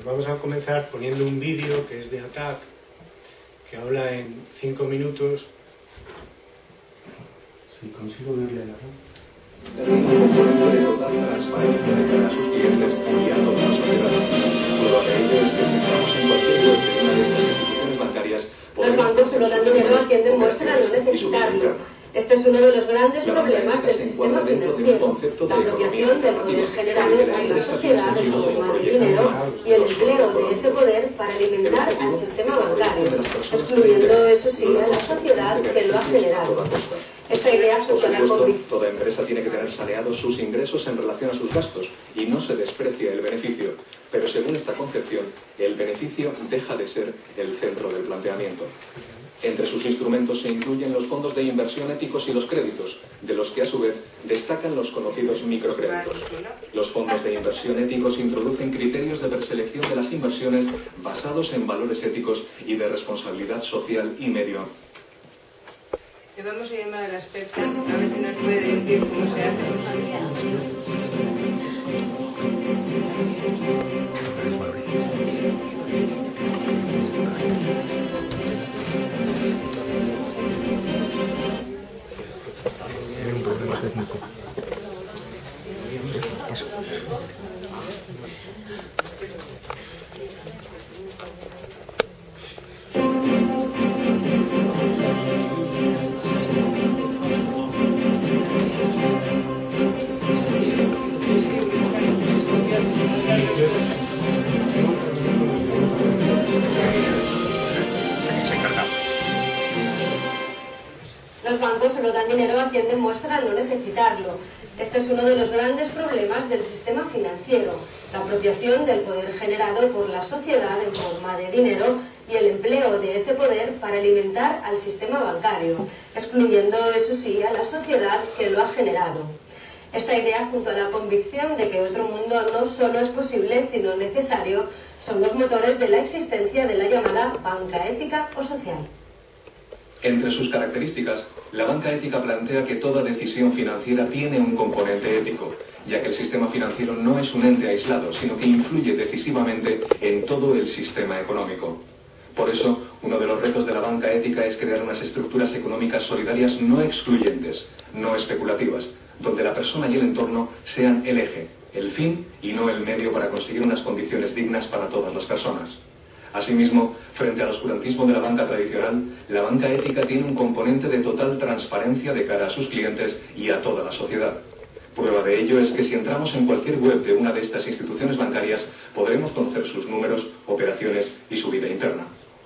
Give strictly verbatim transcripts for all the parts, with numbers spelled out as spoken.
Vamos a comenzar poniendo un vídeo que es de A T A C, que habla en cinco minutos. Si consigo verle la voz. Termina un componente de total transparencia de cara a sus clientes y a toda la sociedad. Prueba de ello es que si entramos en cualquier web de una de estas instituciones bancarias, los bancos solo dan dinero a quien demuestra no necesitarlo. Este es uno de los grandes problemas del sistema financiero, la apropiación del poder generado por la sociedad en forma de dinero y el empleo de ese poder para alimentar al sistema bancario, excluyendo, eso sí, a la sociedad que lo ha generado. Esta idea junto a la convicción. Toda empresa tiene que tener saneados sus ingresos en relación a sus gastos y no se desprecia el beneficio. Pero según esta concepción, el beneficio deja de ser el centro del planteamiento. Entre sus instrumentos se incluyen los fondos de inversión éticos y los créditos, de los que a su vez destacan los conocidos microcréditos. Los fondos de inversión éticos introducen criterios de preselección de las inversiones basados en valores éticos y de responsabilidad social y medio. Le vamos a llamar a la experta, a ver si nos puede decir cómo se hace. Los bancos solo dan dinero a quien demuestra no necesitarlo. Este es uno de los grandes problemas del sistema financiero, la apropiación del poder generado por la sociedad en forma de dinero y el empleo de ese poder para alimentar al sistema bancario, excluyendo, eso sí, a la sociedad que lo ha generado. Esta idea, junto a la convicción de que otro mundo no solo es posible, sino necesario, son los motores de la existencia de la llamada banca ética o social. Entre sus características, la banca ética plantea que toda decisión financiera tiene un componente ético, ya que el sistema financiero no es un ente aislado, sino que influye decisivamente en todo el sistema económico. Por eso, uno de los retos de la banca ética es crear unas estructuras económicas solidarias no excluyentes, no especulativas, donde la persona y el entorno sean el eje, el fin y no el medio para conseguir unas condiciones dignas para todas las personas. Asimismo, frente al oscurantismo de la banca tradicional, la banca ética tiene un componente de total transparencia de cara a sus clientes y a toda la sociedad. Prueba de ello es que si entramos en cualquier web de una de estas instituciones bancarias, podremos conocer sus números, operaciones y su vida interna.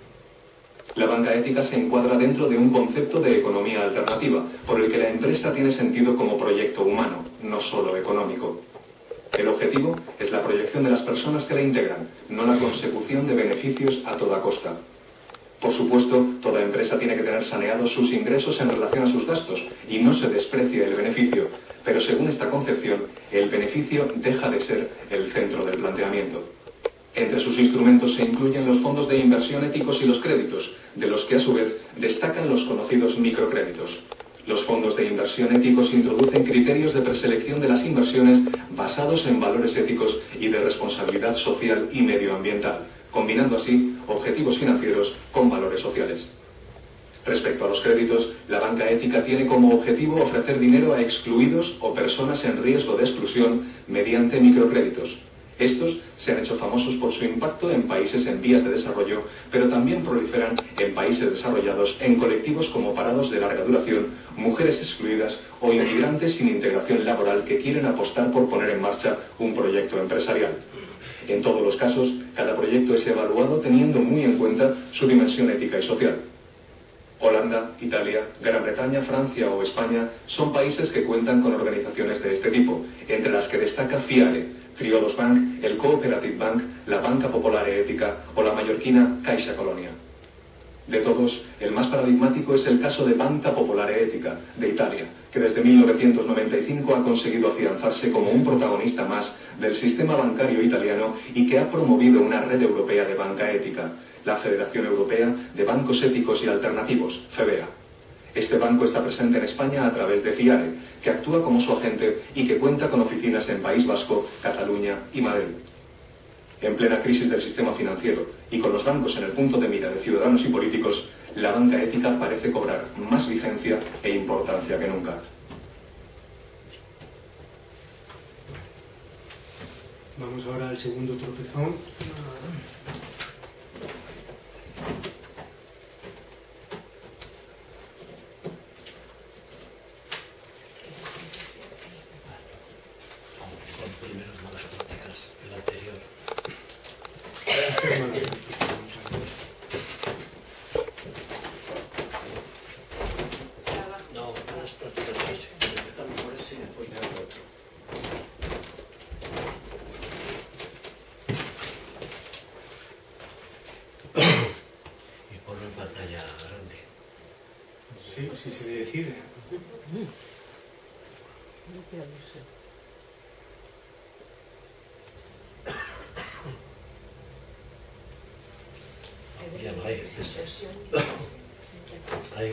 La banca ética se encuadra dentro de un concepto de economía alternativa, por el que la empresa tiene sentido como proyecto humano, no solo económico. El objetivo es la proyección de las personas que la integran, no la consecución de beneficios a toda costa. Por supuesto, toda empresa tiene que tener saneados sus ingresos en relación a sus gastos y no se desprecia el beneficio, pero según esta concepción, el beneficio deja de ser el centro del planteamiento. Entre sus instrumentos se incluyen los fondos de inversión éticos y los créditos, de los que a su vez destacan los conocidos microcréditos. Los fondos de inversión éticos introducen criterios de preselección de las inversiones basados en valores éticos y de responsabilidad social y medioambiental, combinando así objetivos financieros con valores sociales. Respecto a los créditos, la banca ética tiene como objetivo ofrecer dinero a excluidos o personas en riesgo de exclusión mediante microcréditos. Estos se han hecho famosos por su impacto en países en vías de desarrollo, pero también proliferan en países desarrollados en colectivos como parados de larga duración, mujeres excluidas o inmigrantes sin integración laboral que quieren apostar por poner en marcha un proyecto empresarial. En todos los casos, cada proyecto es evaluado teniendo muy en cuenta su dimensión ética y social. Holanda, Italia, Gran Bretaña, Francia o España son países que cuentan con organizaciones de este tipo, entre las que destaca FIARE, Triodos Bank, el Cooperative Bank, la Banca Popolare Ética o la mallorquina Caixa Colonia. De todos, el más paradigmático es el caso de Banca Popolare Ética, de Italia, que desde mil novecientos noventa y cinco ha conseguido afianzarse como un protagonista más del sistema bancario italiano y que ha promovido una red europea de banca ética, la Federación Europea de Bancos Éticos y Alternativos, FEBEA. Este banco está presente en España a través de FIARE, que actúa como su agente y que cuenta con oficinas en País Vasco, Cataluña y Madrid. En plena crisis del sistema financiero y con los bancos en el punto de mira de ciudadanos y políticos, la banca ética parece cobrar más vigencia e importancia que nunca. Vamos ahora al segundo tropezón. Primero malas prácticas, el anterior. No, malas prácticas básicas. Empezamos por ese y después ya por otro. Y ponlo en pantalla grande. Sí, si se decide. Ya no hay, es eso. Ahí.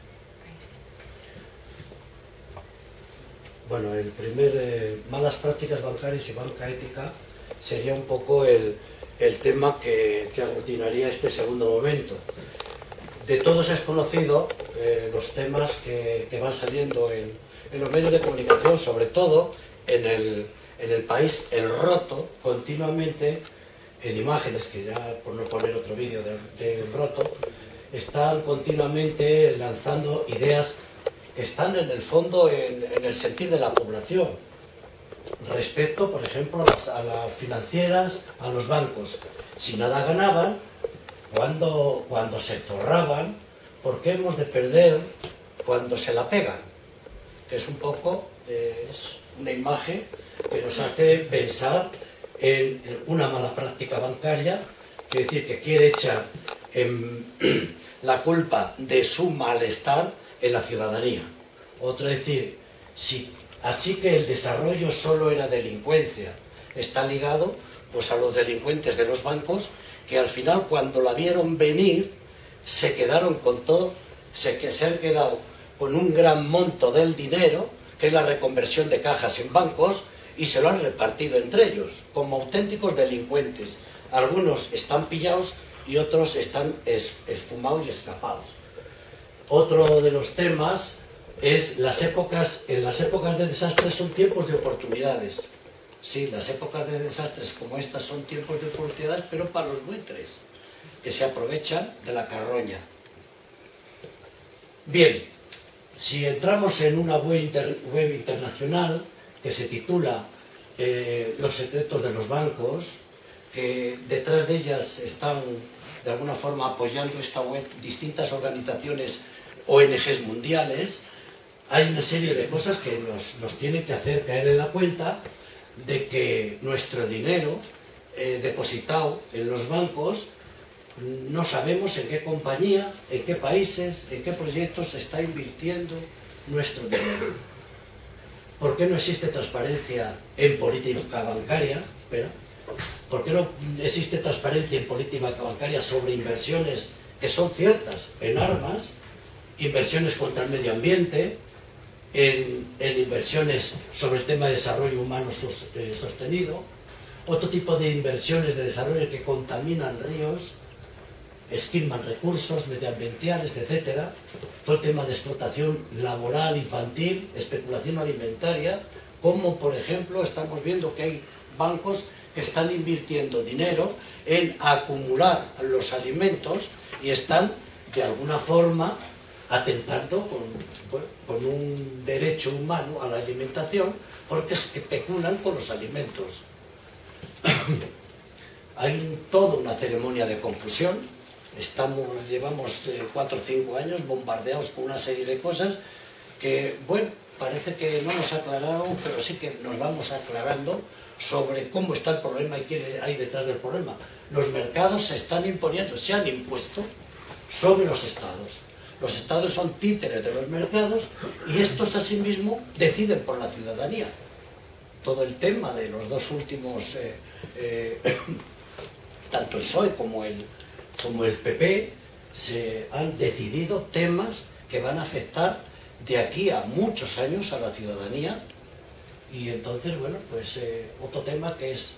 Bueno, el primer, eh, malas prácticas bancarias y banca ética, sería un poco el, el tema que, que aglutinaría este segundo momento. De todos es conocido eh, los temas que, que van saliendo en, en los medios de comunicación, sobre todo en el, en el país, el roto continuamente, en imágenes, que ya por no poner otro vídeo del, del roto, están continuamente lanzando ideas que están en el fondo en, en el sentir de la población, respecto, por ejemplo, a las, a las financieras, a los bancos. Si nada ganaban, cuando, cuando se forraban, ¿por qué hemos de perder cuando se la pegan? Que es un poco, eh, es una imagen que nos hace pensar en una mala práctica bancaria, es decir, que quiere echar en, la culpa de su malestar en la ciudadanía. Otro decir, si, así que el desarrollo solo era delincuencia, está ligado pues a los delincuentes de los bancos, que al final cuando la vieron venir se quedaron con todo, se, que se han quedado con un gran monto del dinero, que es la reconversión de cajas en bancos, y se lo han repartido entre ellos, como auténticos delincuentes. Algunos están pillados y otros están esfumados y escapados. Otro de los temas es las épocas, en las épocas de desastres son tiempos de oportunidades. Sí, las épocas de desastres como estas son tiempos de oportunidades, pero para los buitres, que se aprovechan de la carroña. Bien, si entramos en una web, inter, web internacional que se titula eh, Los secretos de los bancos, que detrás de ellas están de alguna forma apoyando esta web distintas organizaciones O N Ges mundiales, hay una serie de cosas que nos, nos tienen que hacer caer en la cuenta de que nuestro dinero eh, depositado en los bancos, no sabemos en qué compañía, en qué países, en qué proyectos se está invirtiendo nuestro dinero. ¿Por qué no existe transparencia en política bancaria? Espera. ¿Por qué no existe transparencia en política bancaria sobre inversiones que son ciertas en armas, inversiones contra el medio ambiente, en, en inversiones sobre el tema de desarrollo humano sos, eh, sostenido, otro tipo de inversiones de desarrollo que contaminan ríos, esquilman recursos medioambientales, etcétera, todo el tema de explotación laboral, infantil, especulación alimentaria, como por ejemplo estamos viendo que hay bancos que están invirtiendo dinero en acumular los alimentos y están de alguna forma atentando con, bueno, con un derecho humano a la alimentación, porque especulan con los alimentos. Hay toda una ceremonia de confusión. Estamos, llevamos eh, cuatro o cinco años bombardeados con una serie de cosas que, bueno, parece que no nos aclararon, pero sí que nos vamos aclarando sobre cómo está el problema y qué hay detrás del problema. Los mercados se están imponiendo, se han impuesto sobre los estados. Los estados son títeres de los mercados y estos asimismo deciden por la ciudadanía. Todo el tema de los dos últimos, eh, eh, tanto el P S O E como el, como el P P, se han decidido temas que van a afectar de aquí a muchos años a la ciudadanía. Y entonces, bueno, pues eh, otro tema que es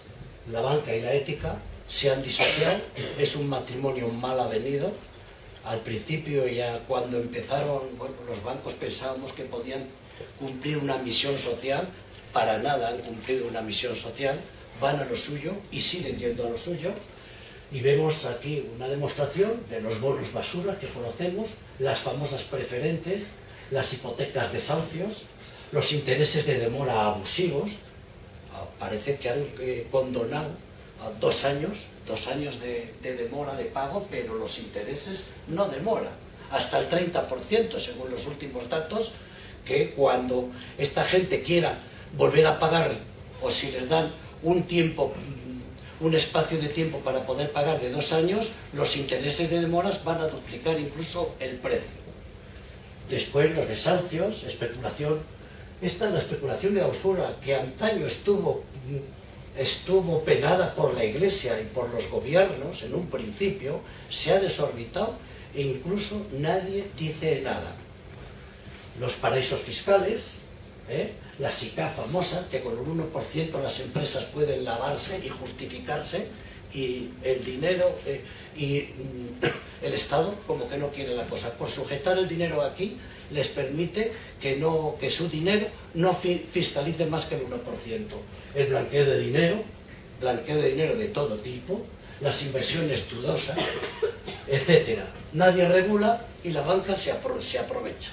la banca y la ética se han disociado, es un matrimonio mal avenido. Al principio, ya cuando empezaron, bueno, los bancos pensábamos que podían cumplir una misión social, para nada han cumplido una misión social, van a lo suyo y siguen yendo a lo suyo. Y vemos aquí una demostración de los bonos basura que conocemos, las famosas preferentes, las hipotecas desahucios, los intereses de demora abusivos. Parece que han eh, condonado a dos años, dos años de, de demora de pago, pero los intereses no demoran, hasta el treinta por ciento según los últimos datos, que cuando esta gente quiera volver a pagar, o si les dan un tiempo, un espacio de tiempo para poder pagar de dos años, los intereses de demoras van a duplicar incluso el precio. Después los desahucios, especulación. Esta es la especulación de la usura, que antaño estuvo, estuvo penada por la Iglesia y por los gobiernos en un principio, se ha desorbitado e incluso nadie dice nada. Los paraísos fiscales, ¿eh? La SICA famosa, que con el uno por ciento las empresas pueden lavarse y justificarse, y el dinero eh, y mm, el Estado como que no quiere la cosa. Por sujetar el dinero aquí les permite que, no, que su dinero no fi fiscalice más que el uno por ciento. El blanqueo de dinero, blanqueo de dinero de todo tipo, las inversiones dudosas, etcétera. Nadie regula y la banca se, apro se aprovecha.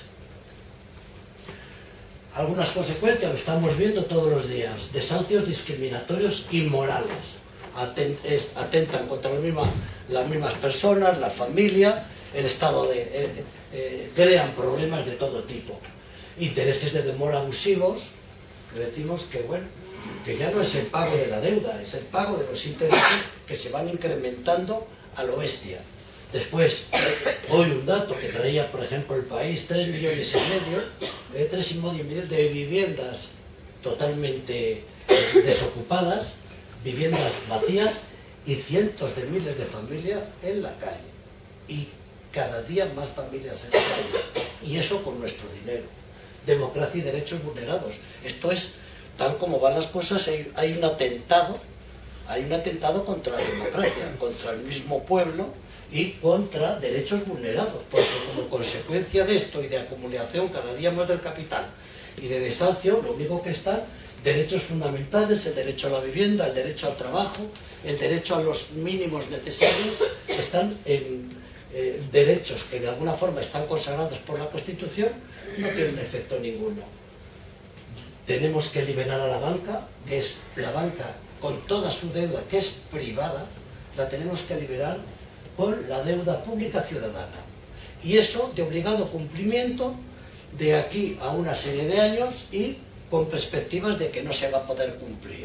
Algunas consecuencias lo estamos viendo todos los días: desahucios discriminatorios inmorales. Atentan contra la misma, las mismas personas, la familia, el estado de... Eh, eh, crean problemas de todo tipo. Intereses de demora abusivos, decimos que bueno, que ya no es el pago de la deuda, es el pago de los intereses que se van incrementando a lo bestia. Después, hoy un dato que traía, por ejemplo, El País, tres millones y medio, eh, tres y medio de viviendas totalmente eh, desocupadas, viviendas vacías y cientos de miles de familias en la calle. Y cada día más familias en la calle. Y eso con nuestro dinero. Democracia y derechos vulnerados. Esto es, tal como van las cosas, hay, hay un atentado, hay un atentado contra la democracia, contra el mismo pueblo y contra derechos vulnerados. Porque como consecuencia de esto y de acumulación cada día más del capital y de desahucio, lo único que está... derechos fundamentales, el derecho a la vivienda, el derecho al trabajo, el derecho a los mínimos necesarios, están en eh, derechos que de alguna forma están consagrados por la Constitución, no tienen efecto ninguno. Tenemos que liberar a la banca, que es la banca con toda su deuda, que es privada, la tenemos que liberar con la deuda pública ciudadana. Y eso de obligado cumplimiento de aquí a una serie de años y con perspectivas de que no se va a poder cumplir.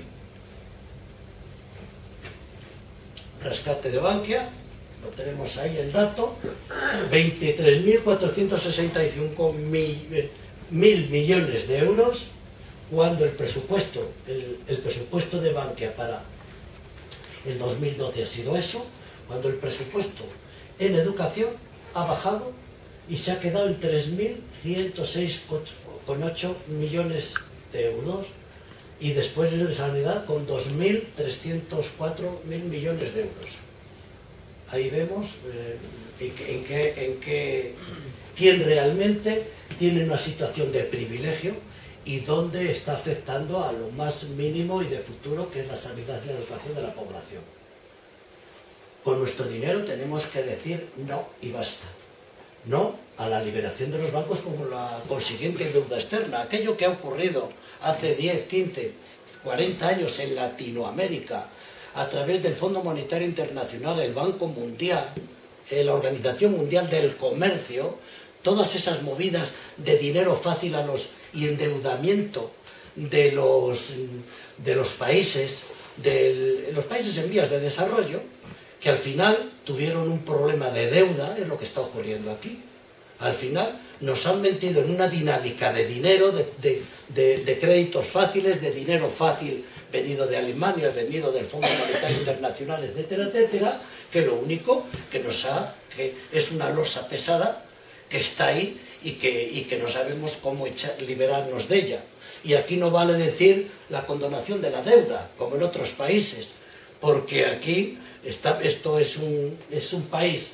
Rescate de Bankia, lo tenemos ahí el dato, veintitrés mil cuatrocientos sesenta y cinco mil millones de euros, cuando el presupuesto, el, el presupuesto de Bankia para el dos mil doce ha sido eso, cuando el presupuesto en educación ha bajado y se ha quedado en tres mil ciento seis coma ocho millones de euros, y después de sanidad con dos mil trescientos cuatro mil millones de euros. Ahí vemos eh, en, que, en, que, en que quién realmente tiene una situación de privilegio y dónde está afectando a lo más mínimo y de futuro, que es la sanidad y la educación de la población. Con nuestro dinero tenemos que decir no y basta. No a la liberación de los bancos como la consiguiente deuda externa. Aquello que ha ocurrido hace diez, quince, cuarenta años en Latinoamérica a través del Fondo Monetario Internacional, el Banco Mundial, eh, la Organización Mundial del Comercio, todas esas movidas de dinero fácil a los, y endeudamiento de los, de los países, de los países en vías de desarrollo, que al final tuvieron un problema de deuda, es lo que está ocurriendo aquí. Al final nos han metido en una dinámica de dinero, de, de, de, de créditos fáciles, de dinero fácil venido de Alemania, venido del Fondo Monetario Internacional, etcétera, etcétera, que lo único que nos ha, que es una losa pesada que está ahí y que, y que no sabemos cómo echar, liberarnos de ella. Y aquí no vale decir la condonación de la deuda, como en otros países. porque aquí está, esto es un, es un país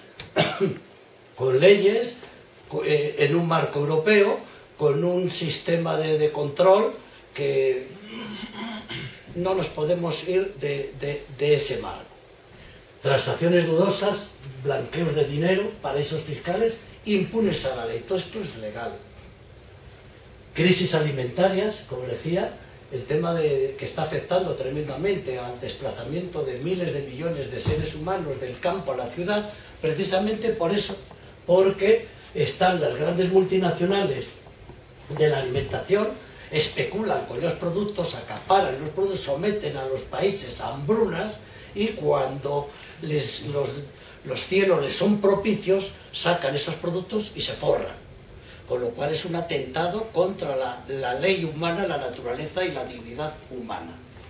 con leyes, eh, en un marco europeo, con un sistema de, de control que no nos podemos ir de, de, de ese marco. Transacciones dudosas, blanqueos de dinero, paraísos fiscales, impunes a la ley. Todo esto es legal. Crisis alimentarias, como decía, el tema de, que está afectando tremendamente al desplazamiento de miles de millones de seres humanos del campo a la ciudad, precisamente por eso, porque están las grandes multinacionales de la alimentación, especulan con los productos, acaparan los productos, someten a los países a hambrunas, y cuando les, los, los cielos les son propicios, sacan esos productos y se forran. Con lo cual es un atentado contra la, la ley humana, la naturaleza y la dignidad humana.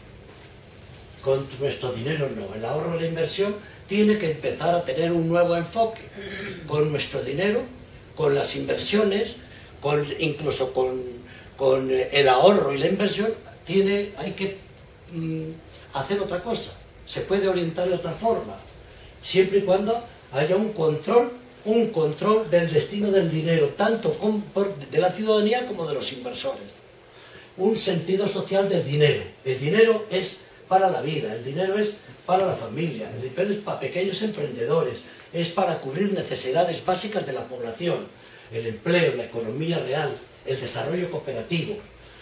Con nuestro dinero no. El ahorro y la inversión tiene que empezar a tener un nuevo enfoque. Con nuestro dinero, con las inversiones, con, incluso con, con el ahorro y la inversión, tiene, hay que mm, hacer otra cosa. Se puede orientar de otra forma, siempre y cuando haya un control, un control del destino del dinero, tanto con, por, de la ciudadanía como de los inversores. Un sentido social del dinero. El dinero es para la vida, el dinero es para la familia, el dinero es para pequeños emprendedores, es para cubrir necesidades básicas de la población, el empleo, la economía real, el desarrollo cooperativo.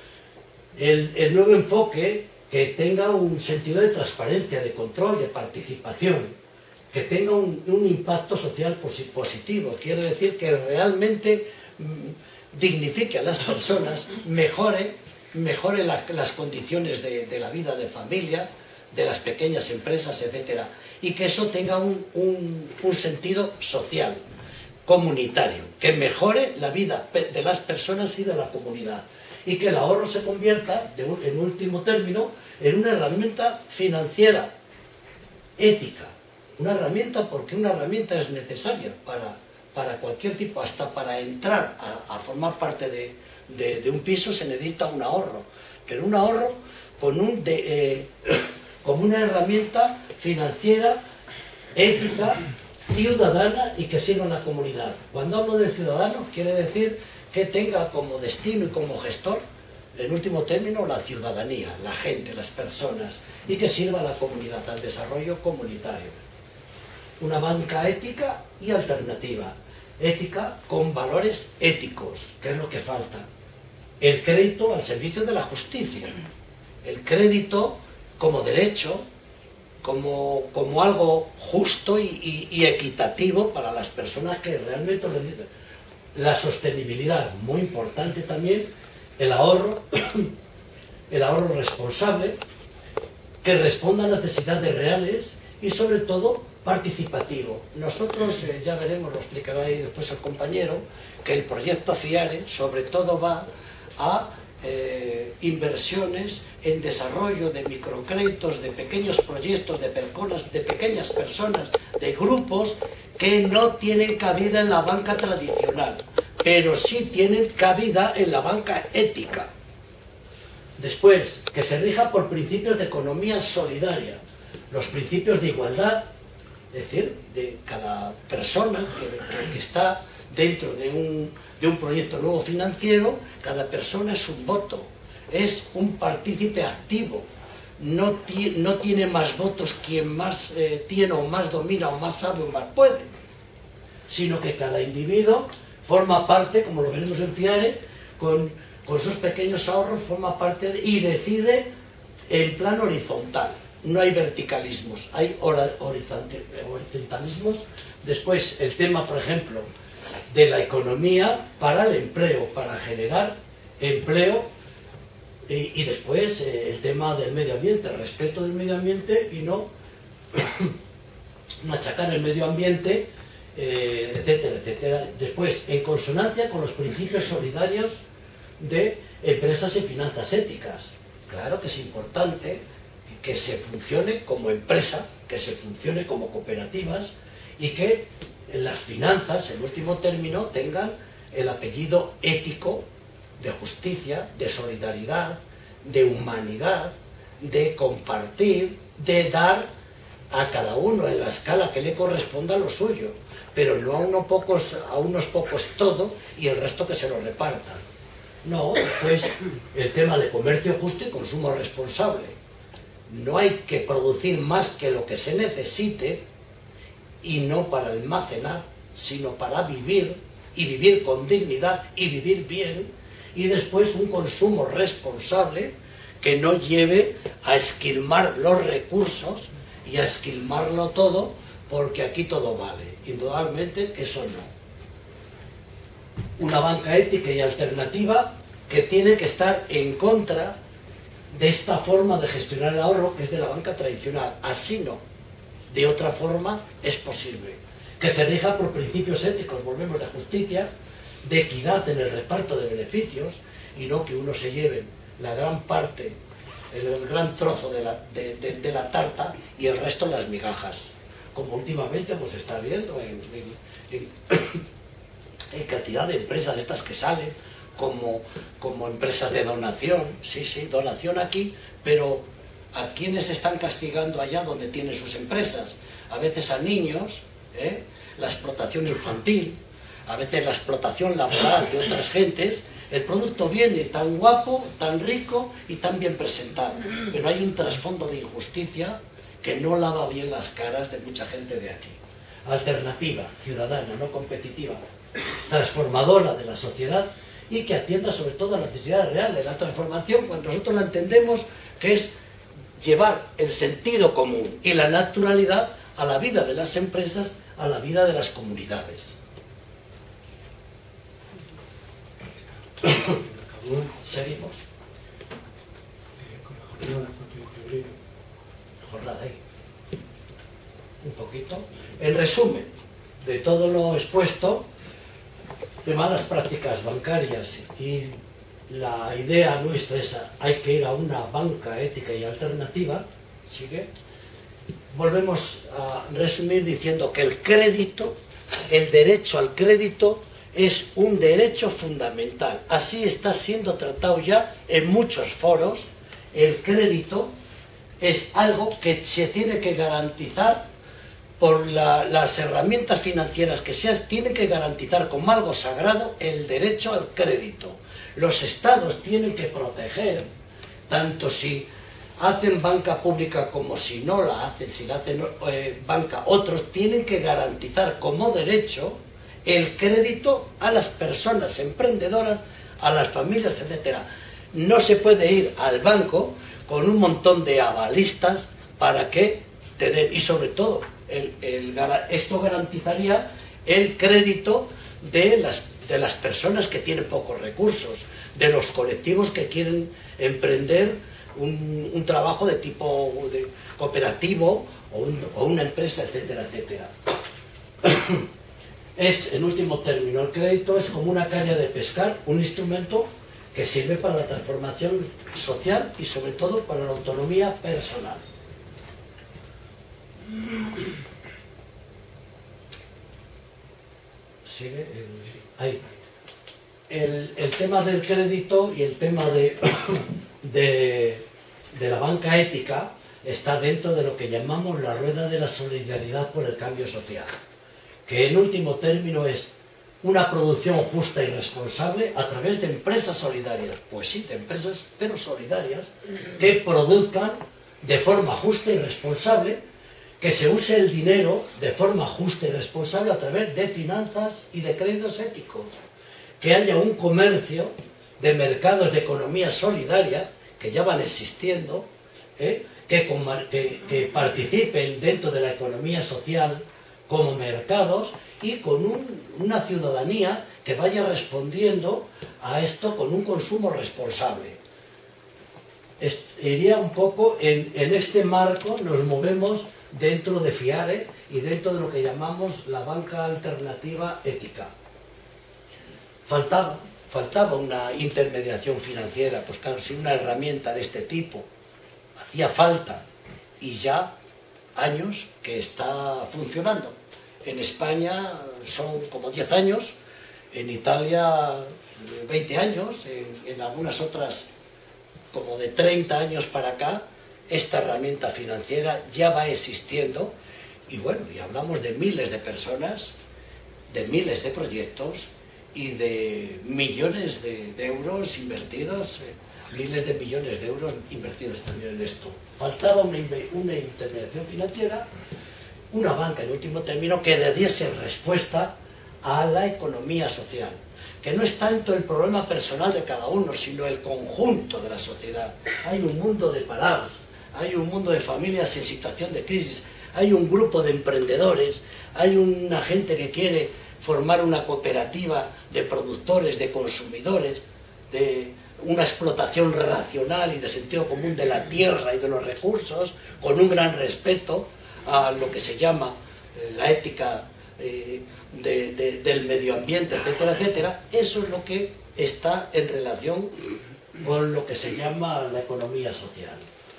El, el nuevo enfoque que tenga un sentido de transparencia, de control, de participación, que tenga un, un impacto social positivo, quiere decir que realmente mmm, dignifique a las personas, mejore, mejore la, las condiciones de, de la vida de familia, de las pequeñas empresas, etcétera, y que eso tenga un, un, un sentido social, comunitario, que mejore la vida de las personas y de la comunidad, y que el ahorro se convierta, de, en último término, en una herramienta financiera, ética. Una herramienta, porque una herramienta es necesaria para, para cualquier tipo, hasta para entrar a, a formar parte de, de, de un piso se necesita un ahorro, pero un ahorro con un de, eh, como una herramienta financiera, ética, ciudadana y que sirva a la comunidad. Cuando hablo de ciudadano, quiere decir que tenga como destino y como gestor, en último término, la ciudadanía, la gente, las personas, y que sirva a la comunidad, al desarrollo comunitario. Una banca ética y alternativa. Ética con valores éticos, que es lo que falta. El crédito al servicio de la justicia. El crédito como derecho, como, como algo justo y, y, y equitativo para las personas que realmente lo necesitan. La sostenibilidad, muy importante también, el ahorro, el ahorro responsable, que responda a necesidades reales y sobre todo participativo. Nosotros, eh, ya veremos, lo explicará ahí después el compañero, que el proyecto FIARE sobre todo va a eh, inversiones en desarrollo de microcréditos, de pequeños proyectos, de, personas, de pequeñas personas, de grupos que no tienen cabida en la banca tradicional, pero sí tienen cabida en la banca ética. Después, que se rija por principios de economía solidaria, los principios de igualdad, es decir, de cada persona que, que está dentro de un, de un proyecto nuevo financiero, cada persona es un voto, es un partícipe activo, no, ti, no tiene más votos quien más eh, tiene o más domina o más sabe o más puede, sino que cada individuo forma parte, como lo veremos en FIARE, con, con sus pequeños ahorros forma parte de, y decide en plan horizontal. No hay verticalismos, hay horizontalismos. Después, el tema, por ejemplo, de la economía para el empleo, para generar empleo, y, y después eh, el tema del medio ambiente, el respeto del medio ambiente y no machacar el medio ambiente, eh, etcétera, etcétera. Después, en consonancia con los principios solidarios de empresas y finanzas éticas. Claro que es importante que se funcione como empresa, que se funcione como cooperativas y que las finanzas, en último término, tengan el apellido ético de justicia, de solidaridad, de humanidad, de compartir, de dar a cada uno en la escala que le corresponda lo suyo, pero no a, uno pocos, a unos pocos todo y el resto que se lo repartan. No, pues el tema de comercio justo y consumo responsable. No hay que producir más que lo que se necesite, y no para almacenar, sino para vivir, y vivir con dignidad y vivir bien, y después un consumo responsable que no lleve a esquilmar los recursos y a esquilmarlo todo, porque aquí todo vale. Indudablemente que eso no. Una banca ética y alternativa que tiene que estar en contra de esta forma de gestionar el ahorro, que es de la banca tradicional. Así no. De otra forma es posible. Que se rija por principios éticos, volvemos, de justicia, de equidad en el reparto de beneficios, y no que uno se lleve la gran parte, el gran trozo de la, de, de, de la tarta y el resto las migajas, como últimamente pues está viendo en, en, en, en cantidad de empresas estas que salen como, como empresas de donación. Sí, sí, donación aquí, pero ¿a quiénes están castigando allá donde tienen sus empresas? A veces a niños, ¿eh? La explotación infantil, a veces la explotación laboral de otras gentes. El producto viene tan guapo, tan rico y tan bien presentado, pero hay un trasfondo de injusticia que no lava bien las caras de mucha gente de aquí. Alternativa, ciudadana, no competitiva, transformadora de la sociedad, y que atienda sobre todo a necesidades reales. La transformación, cuando nosotros la entendemos, que es llevar el sentido común y la naturalidad a la vida de las empresas, a la vida de las comunidades. Seguimos. Jornada ahí. Un poquito. En resumen, de todo lo expuesto, de malas prácticas bancarias, y la idea nuestra es: hay que ir a una banca ética y alternativa. ¿Sigue? Volvemos a resumir diciendo que el crédito, el derecho al crédito, es un derecho fundamental. Así está siendo tratado ya en muchos foros. El crédito es algo que se tiene que garantizar por la, las herramientas financieras que sean, tienen que garantizar como algo sagrado el derecho al crédito. Los estados tienen que proteger, tanto si hacen banca pública como si no la hacen, si la hacen eh, banca, otros tienen que garantizar como derecho el crédito a las personas emprendedoras, a las familias, etcétera. No se puede ir al banco con un montón de avalistas para que te den, y sobre todo el, el, esto garantizaría el crédito de las, de las personas que tienen pocos recursos, de los colectivos que quieren emprender un, un trabajo de tipo de cooperativo o, un, o una empresa, etcétera, etcétera. Es, en último término, el crédito es como una caña de pescar, un instrumento que sirve para la transformación social y sobre todo para la autonomía personal. Sigue el, ahí. El, el tema del crédito y el tema de, de, de la banca ética está dentro de lo que llamamos la rueda de la solidaridad por el cambio social, que en último término es una producción justa y responsable a través de empresas solidarias. Pues sí, de empresas, pero solidarias, que produzcan de forma justa y responsable, que se use el dinero de forma justa y responsable a través de finanzas y de créditos éticos, que haya un comercio de mercados de economía solidaria, que ya van existiendo, ¿eh? que, que, que participen dentro de la economía social como mercados, y con un, una ciudadanía que vaya respondiendo a esto con un consumo responsable. Est, iría un poco en, en este marco, nos movemos dentro de FIARE y dentro de lo que llamamos la banca alternativa ética. Faltaba, faltaba una intermediación financiera, pues claro, sin una herramienta de este tipo, hacía falta, y ya años que está funcionando. En España son como diez años, en Italia veinte años, en, en algunas otras como de treinta años para acá, esta herramienta financiera ya va existiendo y bueno, y hablamos de miles de personas, de miles de proyectos y de millones de, de euros invertidos, eh, miles de millones de euros invertidos también en esto. Faltaba una, una intermediación financiera, una banca en último término que le diese respuesta a la economía social, que no es tanto el problema personal de cada uno, sino el conjunto de la sociedad. Hay un mundo de parados, hay un mundo de familias en situación de crisis, hay un grupo de emprendedores, hay una gente que quiere formar una cooperativa de productores, de consumidores, de una explotación racional y de sentido común de la tierra y de los recursos, con un gran respeto a lo que se llama eh, la ética eh, de, de, del medio ambiente, etcétera, etcétera. Eso es lo que está en relación con lo que se llama la economía social.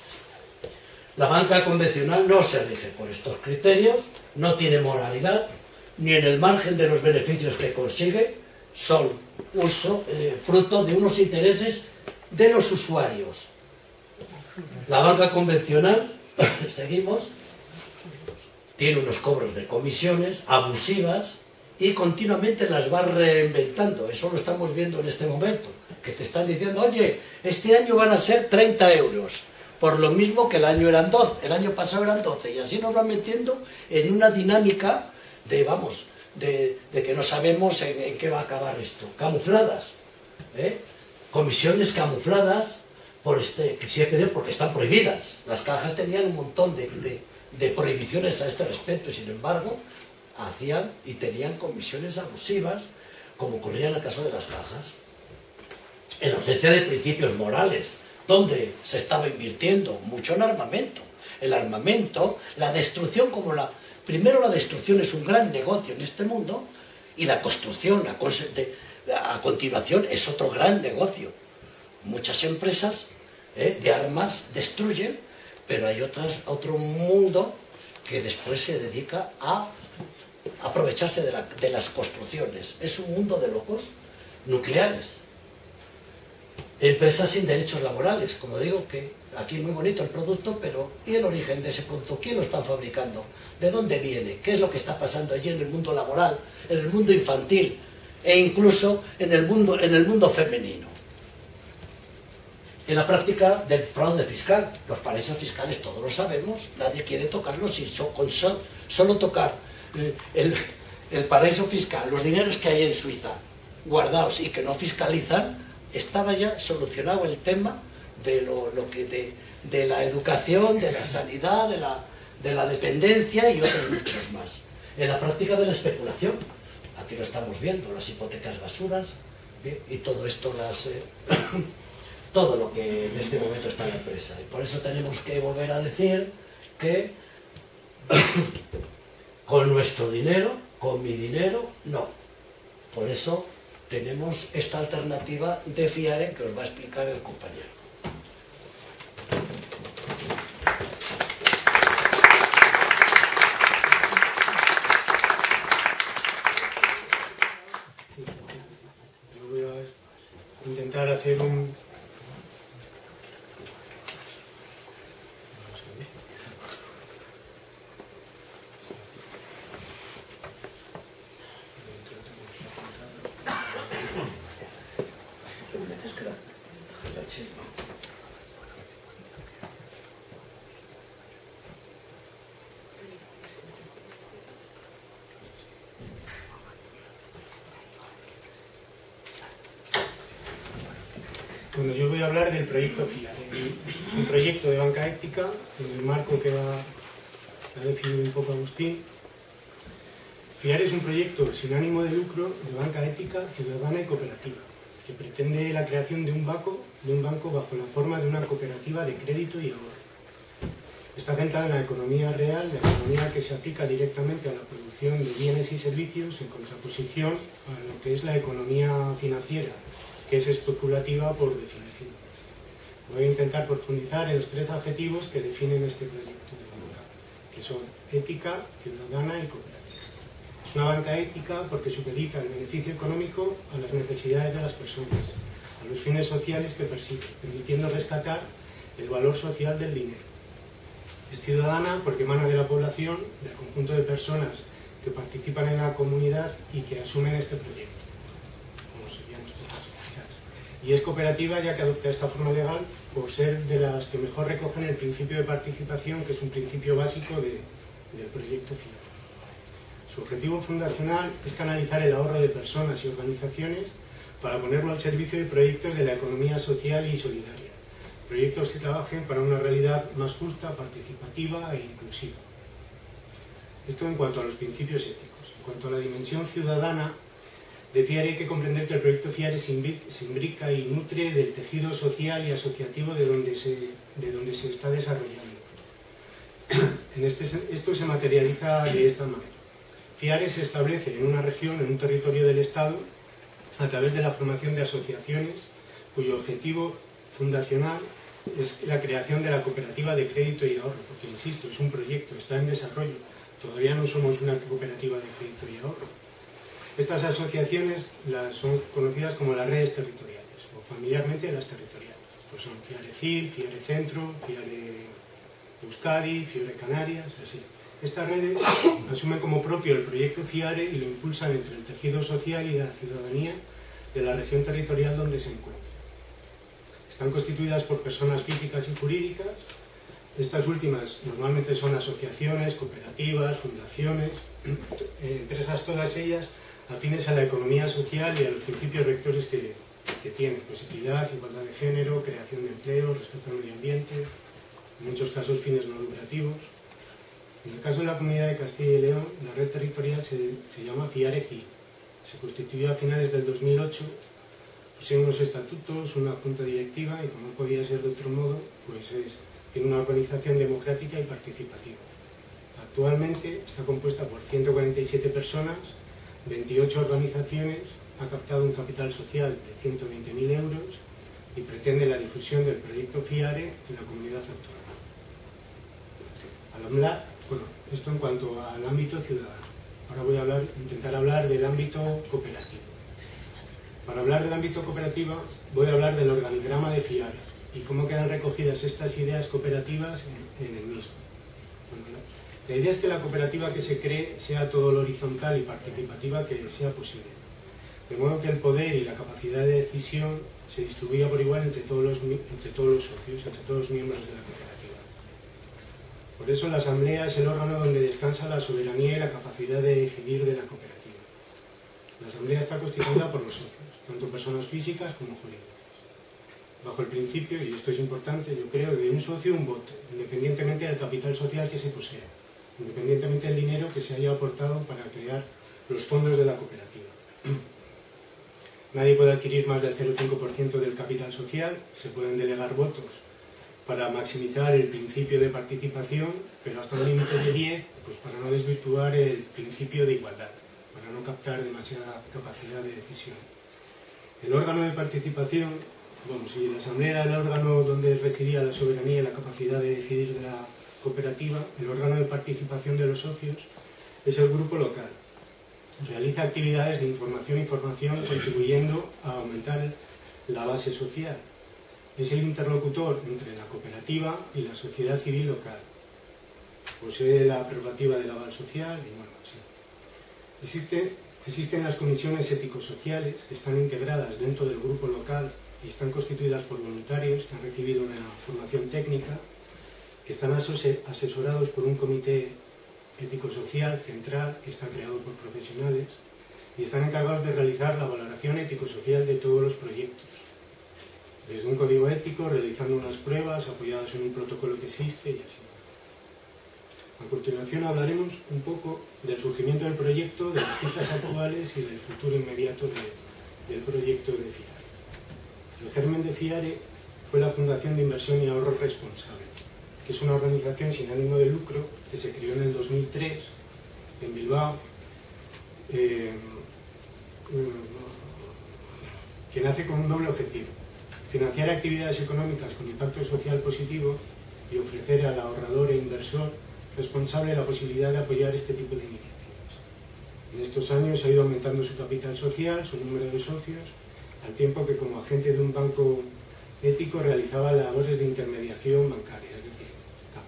La banca convencional no se rige por estos criterios, no tiene moralidad, ni en el margen de los beneficios que consigue, son uso, eh, fruto de unos intereses de los usuarios. La banca convencional, seguimos, tiene unos cobros de comisiones abusivas y continuamente las va reinventando. Eso lo estamos viendo en este momento, que te están diciendo, oye, este año van a ser treinta euros, por lo mismo que el año eran doce, el año pasado eran doce, y así nos van metiendo en una dinámica de, vamos, de, de que no sabemos en, en qué va a acabar esto. Camufladas, ¿eh? Comisiones camufladas por este, que sí hay que decir, porque están prohibidas. Las cajas tenían un montón de, de, de prohibiciones a este respecto, y sin embargo, hacían y tenían comisiones abusivas, como ocurría en el caso de las cajas. En ausencia de principios morales, donde se estaba invirtiendo mucho en armamento. El armamento, la destrucción como la... Primero la destrucción es un gran negocio en este mundo y la construcción a, de, a continuación es otro gran negocio. Muchas empresas eh, de armas destruyen, pero hay otras, otro mundo que después se dedica a aprovecharse de, la, de las construcciones. Es un mundo de locos nucleares. Empresas sin derechos laborales, como digo, que aquí muy bonito el producto, pero ¿y el origen de ese producto? ¿Quién lo está fabricando? ¿De dónde viene? ¿Qué es lo que está pasando allí en el mundo laboral, en el mundo infantil e incluso en el mundo, en el mundo femenino? En la práctica del fraude fiscal, los paraísos fiscales todos lo sabemos, nadie quiere tocarlos, y so, con so, solo tocar el, el paraíso fiscal, los dineros que hay en Suiza guardados y que no fiscalizan, estaba ya solucionado el tema de, lo, lo que de, de la educación, de la sanidad, de la, de la dependencia y otros muchos más. En la práctica de la especulación, aquí lo estamos viendo, las hipotecas basuras, ¿bien? Y todo esto, las, eh, todo lo que en este momento está en la empresa. Y por eso tenemos que volver a decir que con nuestro dinero, con mi dinero, no. Por eso tenemos esta alternativa de FIARE que os va a explicar el compañero. Sí, yo voy a intentar hacer un... Bueno, yo voy a hablar del proyecto FIARE, un proyecto de banca ética en el marco que va a definir un poco Agustín. FIARE es un proyecto sin ánimo de lucro de banca ética, ciudadana y cooperativa, que pretende la creación de un banco, de un banco bajo la forma de una cooperativa de crédito y ahorro. Está centrada en la economía real, la economía que se aplica directamente a la producción de bienes y servicios en contraposición a lo que es la economía financiera, que es especulativa por definición. Voy a intentar profundizar en los tres adjetivos que definen este proyecto de banca, que son ética, ciudadana y cooperativa. Es una banca ética porque supedita el beneficio económico a las necesidades de las personas, a los fines sociales que persigue, permitiendo rescatar el valor social del dinero. Es ciudadana porque emana de la población, del conjunto de personas que participan en la comunidad y que asumen este proyecto, como sería nuestro caso, quizás. Y es cooperativa ya que adopta esta forma legal por ser de las que mejor recogen el principio de participación, que es un principio básico de, del proyecto FIARE. Su objetivo fundacional es canalizar el ahorro de personas y organizaciones para ponerlo al servicio de proyectos de la economía social y solidaria. Proyectos que trabajen para una realidad más justa, participativa e inclusiva. Esto en cuanto a los principios éticos. En cuanto a la dimensión ciudadana de FIARE, hay que comprender que el proyecto FIARE se imbrica y nutre del tejido social y asociativo de donde se, de donde se está desarrollando. En este, esto se materializa de esta manera. FIARE se establece en una región, en un territorio del Estado, a través de la formación de asociaciones cuyo objetivo fundacional es la creación de la cooperativa de crédito y ahorro, porque, insisto, es un proyecto, está en desarrollo. Todavía no somos una cooperativa de crédito y ahorro. Estas asociaciones las son conocidas como las redes territoriales, o familiarmente las territoriales. Pues son FIARE CIL, FIARE Centro, FIARE Euskadi, FIARE Canarias, así. Estas redes asumen como propio el proyecto FIARE y lo impulsan entre el tejido social y la ciudadanía de la región territorial donde se encuentra. Están constituidas por personas físicas y jurídicas. Estas últimas normalmente son asociaciones, cooperativas, fundaciones, empresas todas ellas afines a la economía social y a los principios rectores que, que tienen, pues equidad, igualdad de género, creación de empleo, respeto al medio ambiente, en muchos casos fines no lucrativos. En el caso de la Comunidad de Castilla y León, la red territorial se, se llama FIARE CIL. Se constituyó a finales del dos mil ocho, pusieron unos estatutos, una junta directiva y, como no podía ser de otro modo, pues es, tiene una organización democrática y participativa. Actualmente está compuesta por ciento cuarenta y siete personas, veintiocho organizaciones, ha captado un capital social de ciento veinte mil euros y pretende la difusión del proyecto FIARE en la comunidad autónoma. Al hablar, bueno, esto en cuanto al ámbito ciudadano. Ahora voy a hablar, intentar hablar del ámbito cooperativo. Para hablar del ámbito cooperativo voy a hablar del organigrama de FIARE y cómo quedan recogidas estas ideas cooperativas en, en el mismo. Bueno, la, la idea es que la cooperativa que se cree sea todo lo horizontal y participativa que sea posible, de modo que el poder y la capacidad de decisión se distribuya por igual entre todos los, entre todos los socios, entre todos los miembros de la cooperativa. Por eso la asamblea es el órgano donde descansa la soberanía y la capacidad de decidir de la cooperativa. La asamblea está constituida por los socios, tanto personas físicas como jurídicas, bajo el principio, y esto es importante, yo creo, de un socio un voto, independientemente del capital social que se posea, independientemente del dinero que se haya aportado para crear los fondos de la cooperativa. Nadie puede adquirir más del cero coma cinco por ciento del capital social, se pueden delegar votos para maximizar el principio de participación, pero hasta un límite de diez, pues para no desvirtuar el principio de igualdad, para no captar demasiada capacidad de decisión. El órgano de participación, bueno, si la asamblea era el órgano donde residía la soberanía y la capacidad de decidir de la cooperativa, el órgano de participación de los socios es el grupo local. Realiza actividades de información y formación contribuyendo a aumentar la base social. Es el interlocutor entre la cooperativa y la sociedad civil local. Posee la prerrogativa del aval social y bueno, así. Existe, existen las comisiones ético-sociales que están integradas dentro del grupo local y están constituidas por voluntarios que han recibido una formación técnica, que están asesorados por un comité ético-social central que está creado por profesionales y están encargados de realizar la valoración ético-social de todos los proyectos, desde un código ético, realizando unas pruebas apoyadas en un protocolo que existe y así. A continuación hablaremos un poco del surgimiento del proyecto, de las cifras actuales y del futuro inmediato de, del proyecto de FIARE. El germen de FIARE fue la Fundación de Inversión y Ahorro Responsable, que es una organización sin ánimo de lucro que se creó en el dos mil tres en Bilbao, eh, que nace con un doble objetivo: financiar actividades económicas con impacto social positivo y ofrecer al ahorrador e inversor responsable la posibilidad de apoyar este tipo de iniciativas. En estos años ha ido aumentando su capital social, su número de socios, al tiempo que como agente de un banco ético realizaba labores de intermediación bancaria, es decir,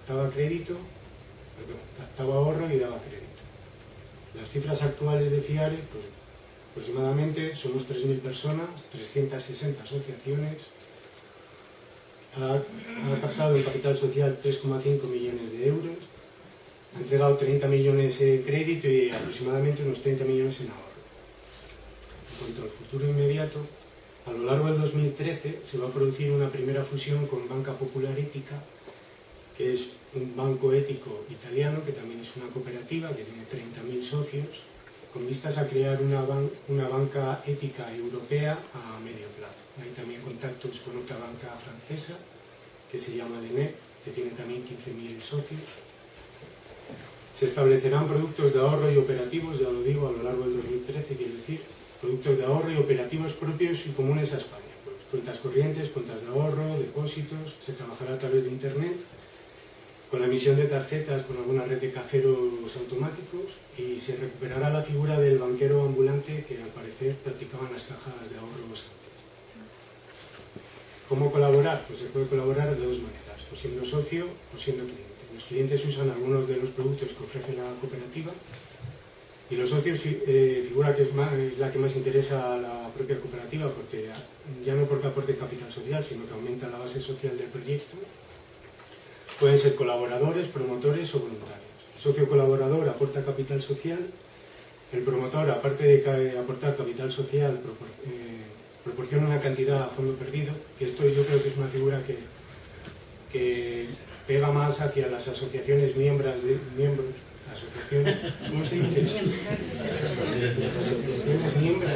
captaba crédito, perdón, captaba ahorro y daba crédito. Las cifras actuales de FIARE, pues aproximadamente somos tres mil personas, trescientas sesenta asociaciones, ha, ha captado en capital social tres coma cinco millones de euros, ha entregado treinta millones en crédito y aproximadamente unos treinta millones en ahorro. En cuanto al futuro inmediato, a lo largo del dos mil trece se va a producir una primera fusión con Banca Popular Ética, que es un banco ético italiano, que también es una cooperativa, que tiene treinta mil socios, con vistas a crear una, ban una banca ética europea a medio plazo. Hay también contactos con otra banca francesa, que se llama D N E, que tiene también quince mil socios. Se establecerán productos de ahorro y operativos, ya lo digo, a lo largo del dos mil trece, quiero decir, productos de ahorro y operativos propios y comunes a España. Pues, cuentas corrientes, cuentas de ahorro, depósitos, se trabajará a través de Internet, con la emisión de tarjetas con alguna red de cajeros automáticos, y se recuperará la figura del banquero ambulante que al parecer practicaban las cajas de ahorros antes. ¿Cómo colaborar? Pues se puede colaborar de dos maneras, o siendo socio o siendo cliente. Los clientes usan algunos de los productos que ofrece la cooperativa y los socios eh, figura que es más, la que más interesa a la propia cooperativa, porque ya no porque aporte capital social, sino que aumenta la base social del proyecto. Pueden ser colaboradores, promotores o voluntarios. El socio colaborador aporta capital social, el promotor, aparte de aportar capital social, propor eh, proporciona una cantidad a fondo perdido, que esto yo creo que es una figura que, que pega más hacia las asociaciones miembros de miembros, asociaciones, ¿cómo se dice eso? Asociaciones miembros.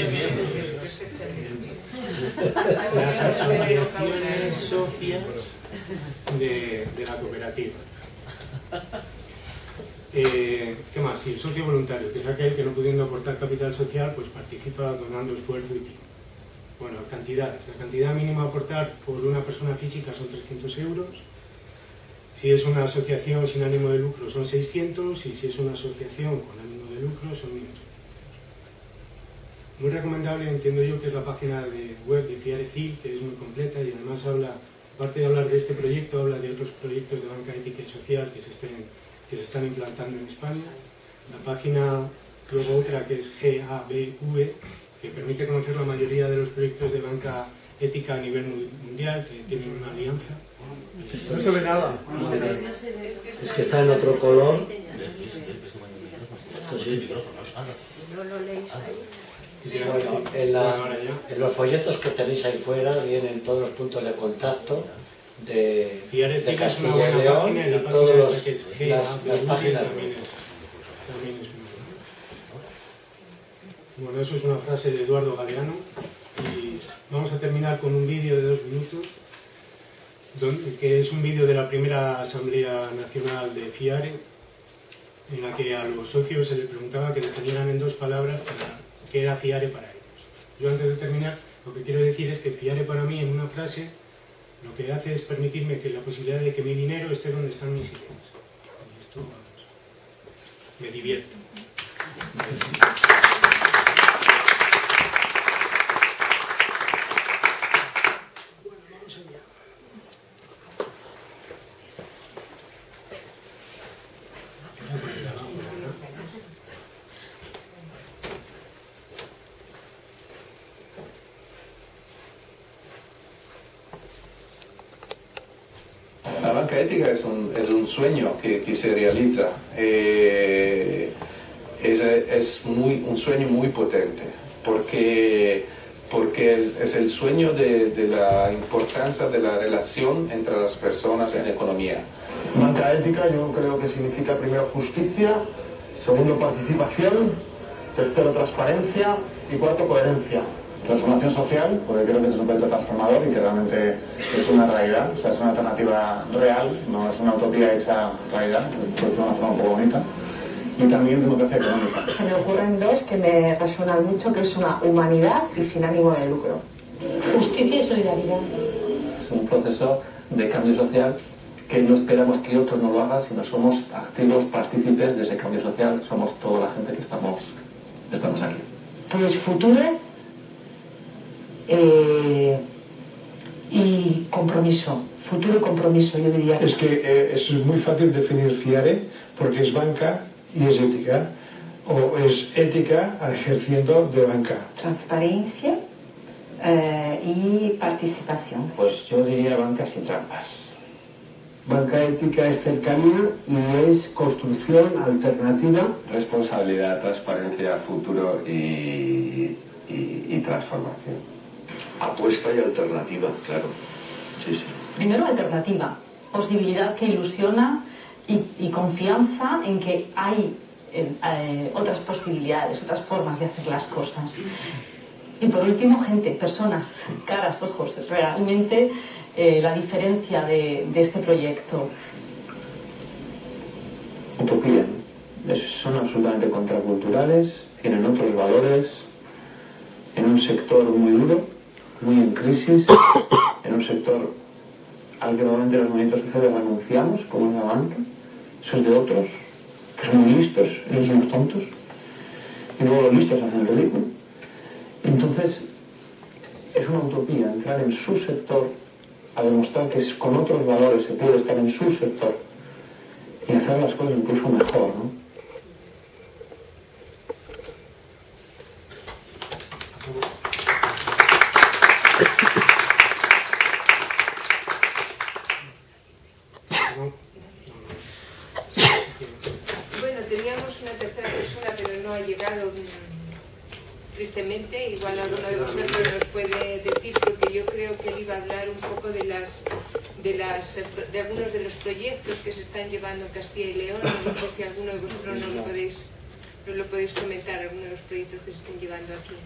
Las asociaciones socias de, de la cooperativa. Eh, ¿Qué más? Y el socio voluntario, que es aquel que no pudiendo aportar capital social, pues participa donando esfuerzo y tiempo. Bueno, cantidades. La cantidad mínima a aportar por una persona física son trescientos euros. Si es una asociación sin ánimo de lucro son seiscientos, y si es una asociación con ánimo de lucro son mil ochocientos. Muy recomendable, entiendo yo, que es la página de web de FIARE-CIL, que es muy completa y además habla, aparte de hablar de este proyecto, habla de otros proyectos de banca ética y social que se, estén, que se están implantando en España. La página, luego otra que es G A B V, que permite conocer la mayoría de los proyectos de banca ética a nivel mundial, que tienen una alianza. No se ve nada. Es que está en otro color. No lo leéis ahí. Bueno, en, la, en los folletos que tenéis ahí fuera vienen todos los puntos de contacto de, de Castilla y León y todas las, las páginas. Bueno, eso es una frase de Eduardo Galeano y vamos a terminar con un vídeo de dos minutos donde, que es un vídeo de la primera Asamblea Nacional de FIARE, en la que a los socios se les preguntaba que definieran en dos palabras para qué era FIARE para ellos. Yo, antes de terminar, lo que quiero decir es que FIARE para mí, en una frase, lo que hace es permitirme que la posibilidad de que mi dinero esté donde están mis ideas. Y esto, vamos, me divierte. La banca ética es un, es un sueño que, que se realiza. Eh, es es muy, un sueño muy potente, porque, porque es el sueño de, de la importancia de la relación entre las personas en economía. Banca ética yo creo que significa primero justicia, segundo participación, tercero transparencia y cuarto coherencia. Transformación social, porque creo que es un proyecto transformador y que realmente es una realidad, o sea, es una alternativa real, no es una utopía hecha realidad, por decirlo de una forma un poco bonita. Y también democracia económica. Se me ocurren dos que me resuenan mucho, que es una humanidad y sin ánimo de lucro. Justicia y solidaridad. Es un proceso de cambio social que no esperamos que otros no lo hagan, sino somos activos partícipes de ese cambio social, somos toda la gente que estamos, estamos aquí. Pues futuro eh, y compromiso. futuro y compromiso, yo diría. Es que eh, es muy fácil definir FIARE porque es banca y es ética, o es ética ejerciendo de banca. Transparencia eh, y participación. Pues yo diría banca sin trampas. Banca ética es cercanía y es construcción alternativa. Responsabilidad, transparencia, futuro y, y, y transformación. Apuesta y alternativa, claro. Sí, sí. Primero alternativa, posibilidad que ilusiona y, y confianza en que hay eh, eh, otras posibilidades, otras formas de hacer las cosas. Y por último, gente, personas, caras, ojos, es realmente eh, la diferencia de, de este proyecto. Utopía, ¿no? Son absolutamente contraculturales, tienen otros valores, en un sector muy duro, muy en crisis, en un sector al que normalmente los movimientos sociales renunciamos, como es la banca. Eso es de otros, que son muy listos, esos son los tontos, y luego los listos hacen el ridículo. Entonces, es una utopía entrar en su sector a demostrar que con otros valores se puede estar en su sector y hacer las cosas incluso mejor, ¿no? Bueno, teníamos una tercera persona, pero no ha llegado. Tristemente, igual alguno de vosotros nos puede decir, porque yo creo que él iba a hablar un poco de las de las de algunos de los proyectos que se están llevando en Castilla y León. No sé si alguno de vosotros nos lo podéis nos lo podéis comentar, alguno de los proyectos que se están llevando aquí.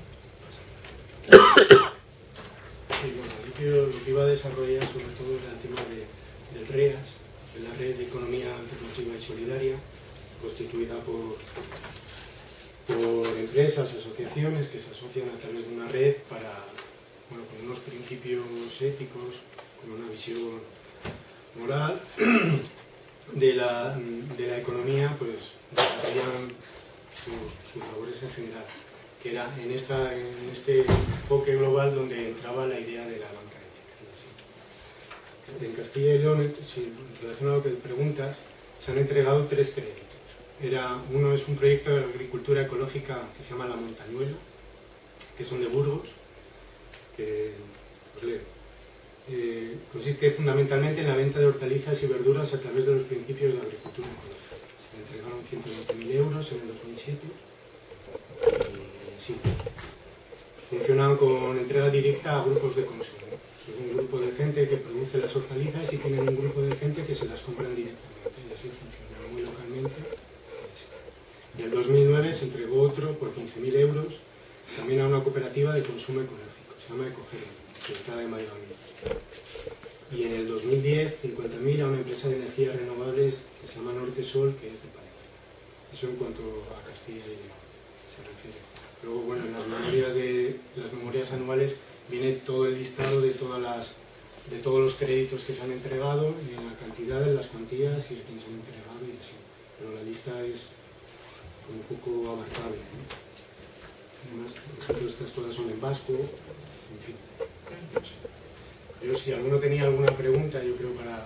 Sí, bueno, yo lo que iba a desarrollar sobre todo era el tema de, del REAS, de la Red de Economía Alternativa y Solidaria, constituida por por empresas, asociaciones que se asocian a través de una red para, bueno, con unos principios éticos, con una visión moral de la, de la economía, pues desarrollan sus, sus labores en general, que era en, esta, en este enfoque global donde entraba la idea de la banca ética. En Castilla y León, si relacionado a lo que preguntas, se han entregado tres créditos. Era, uno es un proyecto de agricultura ecológica que se llama La Montañuela, que son de Burgos, que os leo. Eh, consiste fundamentalmente en la venta de hortalizas y verduras a través de los principios de agricultura ecológica. Se entregaron ciento veinte mil euros en el dos mil siete y así. Funcionan con entrega directa a grupos de consumo. Es un grupo de gente que produce las hortalizas y tienen un grupo de gente que se las compran directamente, y así funciona muy localmente. En el dos mil nueve se entregó otro por quince mil euros también a una cooperativa de consumo ecológico, se llama Ecogen, que está de Miami. Y en el dos mil diez, cincuenta mil a una empresa de energías renovables que se llama Norte Sol, que es de Palencia. Eso en cuanto a Castilla y León se refiere. Luego, bueno, en las memorias, de, las memorias anuales viene todo el listado de, todas las, de todos los créditos que se han entregado, en la cantidad, en las cuantías y a quién se han entregado y así. Pero la lista es un poco abarcable, ¿no? Además, por ejemplo, estas todas son en vasco, en fin. No sé. Yo, si alguno tenía alguna pregunta, yo creo para...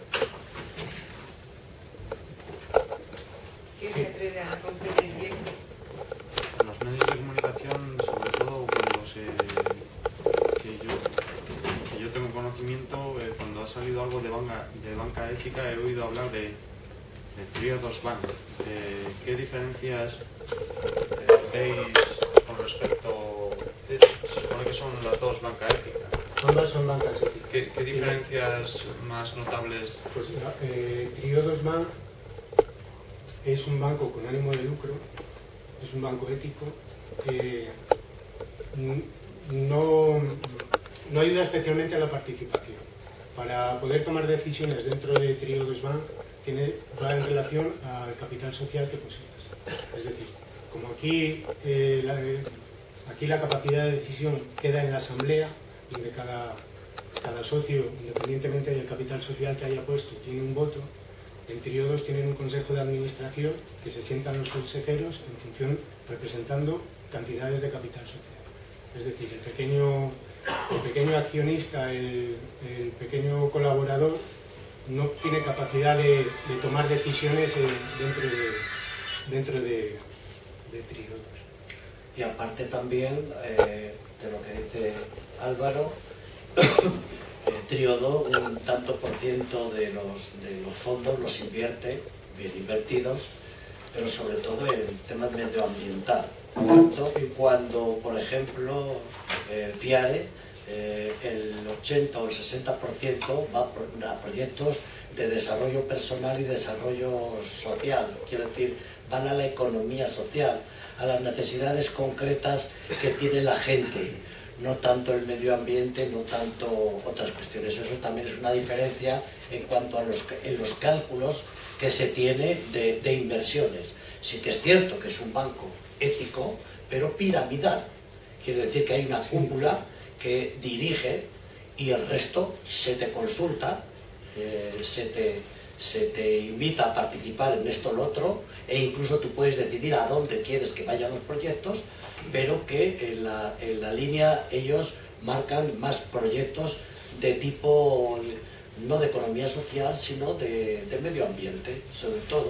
¿Quién se atreve a romper el hielo? En los medios de comunicación, sobre todo cuando se... que yo, que yo tengo conocimiento, eh, cuando ha salido algo de banca, de banca ética, he oído hablar de de Triodos Bank. Eh, ¿Qué diferencias eh, veis con respecto? Eh, se supone que son las dos banca ética. Ambas son bancas éticas. ¿Qué, qué diferencias más notables? Pues eh, Triodos Bank es un banco con ánimo de lucro, es un banco ético, que no, no ayuda especialmente a la participación. Para poder tomar decisiones dentro de Triodos Bank, Tiene, va en relación al capital social que posees. Es decir, como aquí, eh, la, aquí la capacidad de decisión queda en la asamblea, donde cada, cada socio, independientemente del capital social que haya puesto, tiene un voto, en Triodos tienen un consejo de administración que se sientan los consejeros en función, representando cantidades de capital social. Es decir, el pequeño el pequeño accionista, el, el pequeño colaborador, no tiene capacidad de, de tomar decisiones eh, dentro de, dentro de, de Triodos. Y aparte también eh, de lo que dice Álvaro, eh, Triodo un tanto por ciento de los, de los fondos los invierte, bien invertidos, pero sobre todo en temas medioambiental. Cuando, cuando por ejemplo, eh, Fiare, eh, el ochenta o el sesenta por ciento va a proyectos de desarrollo personal y desarrollo social, quiero decir, van a la economía social, a las necesidades concretas que tiene la gente, no tanto el medio ambiente, no tanto otras cuestiones. Eso también es una diferencia en cuanto a los, en los cálculos que se tiene de, de inversiones. Sí que es cierto que es un banco ético, pero piramidal. Quiere decir que hay una cúpula que dirige y el resto se te consulta, eh, se, te, se te invita a participar en esto o lo otro, e incluso tú puedes decidir a dónde quieres que vayan los proyectos, pero que en la, en la línea ellos marcan más proyectos de tipo, no de economía social, sino de, de medio ambiente, sobre todo.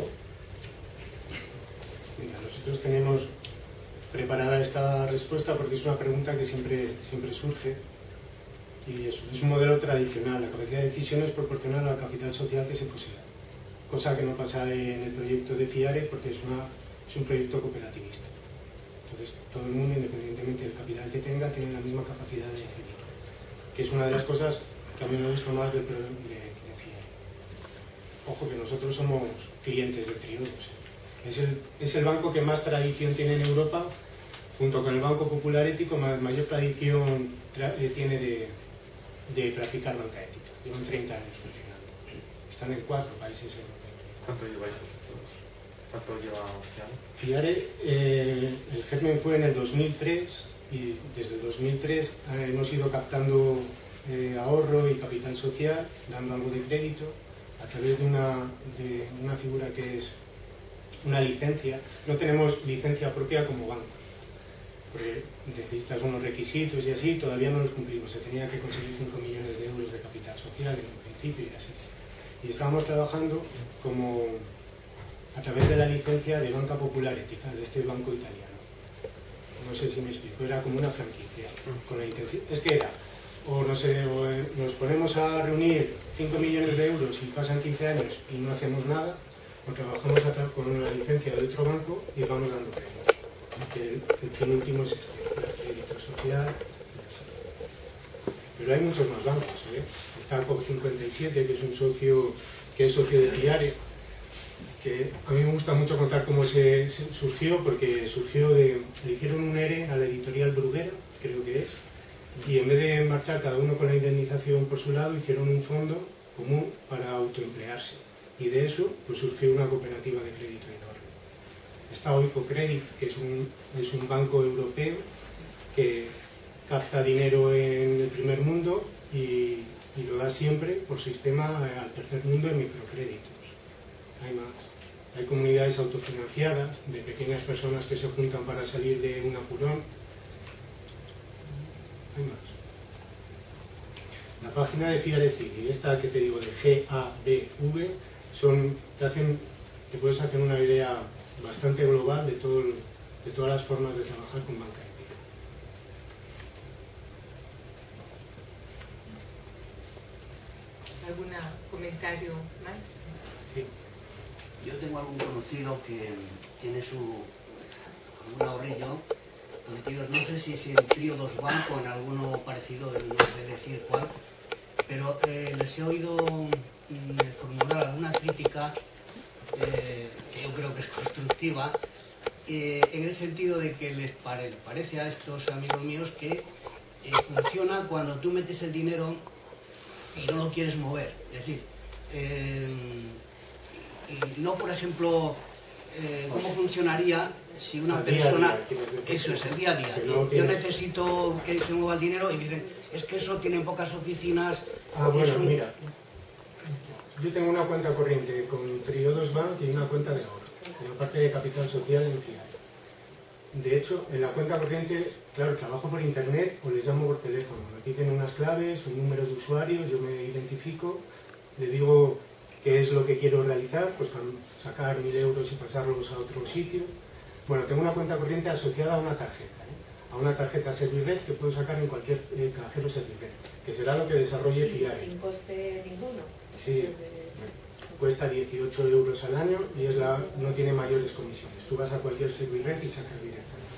Mira, nosotros tenemos preparada esta respuesta porque es una pregunta que siempre, siempre surge, y eso, es un modelo tradicional. La capacidad de decisión es proporcional al capital social que se posea, cosa que no pasa en el proyecto de Fiare porque es, una, es un proyecto cooperativista. Entonces todo el mundo, independientemente del capital que tenga, tiene la misma capacidad de decidir, que es una de las cosas que a mí me gusta más del de, de Fiare. Ojo que nosotros somos clientes de Triodos. Es el, es el banco que más tradición tiene en Europa, junto con el Banco Popular Ético, más, mayor tradición tra, eh, tiene de, de practicar banca ética. Llevan treinta años funcionando. Están en cuatro países europeos. ¿Cuánto lleváis vosotros? ¿Cuánto lleva Fiare? Fiare, eh, el germen fue en el dos mil tres y desde el dos mil tres eh, hemos ido captando eh, ahorro y capital social, dando algo de crédito a través de una, de una figura que es una licencia. No tenemos licencia propia como banco, porque necesitas unos requisitos y así, todavía no los cumplimos. Se tenía que conseguir cinco millones de euros de capital social en un principio y así. Y estábamos trabajando como a través de la licencia de Banca Popular Ética, de este banco italiano. No sé si me explico, era como una franquicia, con la intención, es que era, o nos, o nos ponemos a reunir cinco millones de euros y pasan quince años y no hacemos nada, o trabajamos con una licencia de otro banco y vamos dando créditos. El, el fin último es este, el crédito social. Pero hay muchos más bancos, ¿eh? Está COP cincuenta y siete, que es un socio que es socio de Fiare, que a mí me gusta mucho contar cómo se, se surgió, porque surgió de, le hicieron un ERE a la editorial Bruguera, creo que es, y en vez de marchar cada uno con la indemnización por su lado, hicieron un fondo común para autoemplearse. Y de eso pues surgió una cooperativa de crédito enorme. Está Oikocredit, que es un, es un banco europeo que capta dinero en el primer mundo y, y lo da siempre por sistema al tercer mundo en microcréditos. Hay más. Hay comunidades autofinanciadas de pequeñas personas que se juntan para salir de un apurón. Hay más. La página de Fiare City, esta que te digo de G A B V, son, te, hacen, te puedes hacer una idea bastante global de, todo, de todas las formas de trabajar con banca ética. ¿Algún comentario más? Sí. Yo tengo algún conocido que tiene su algún ahorrillo metidos, no sé si es en Triodos Banco o en alguno parecido, no sé decir cuál, pero eh, les he oído formular alguna crítica eh, que yo creo que es constructiva, eh, en el sentido de que les pare, parece a estos amigos míos que eh, funciona cuando tú metes el dinero y no lo quieres mover. Es decir, eh, y no, por ejemplo, eh, cómo funcionaría si una persona, eso es el día a día, yo, yo necesito que se mueva el dinero y dicen, es que eso tiene pocas oficinas. Ah, bueno, un... mira, yo tengo una cuenta corriente con Triodos Bank y una cuenta de ahorro, en la parte de capital social en Fiare. De hecho, en la cuenta corriente, claro, trabajo por internet o les llamo por teléfono. Me piden unas claves, un número de usuario, yo me identifico, les digo qué es lo que quiero realizar, pues sacar mil euros y pasarlos a otro sitio. Bueno, tengo una cuenta corriente asociada a una tarjeta, ¿eh? A una tarjeta Serviret que puedo sacar en cualquier eh, cajero Serviret, que será lo que desarrolle Fiare. Sin coste ninguno. Sí. Cuesta dieciocho euros al año y es la, no tiene mayores comisiones. Tú vas a cualquier Serviret y sacas directamente.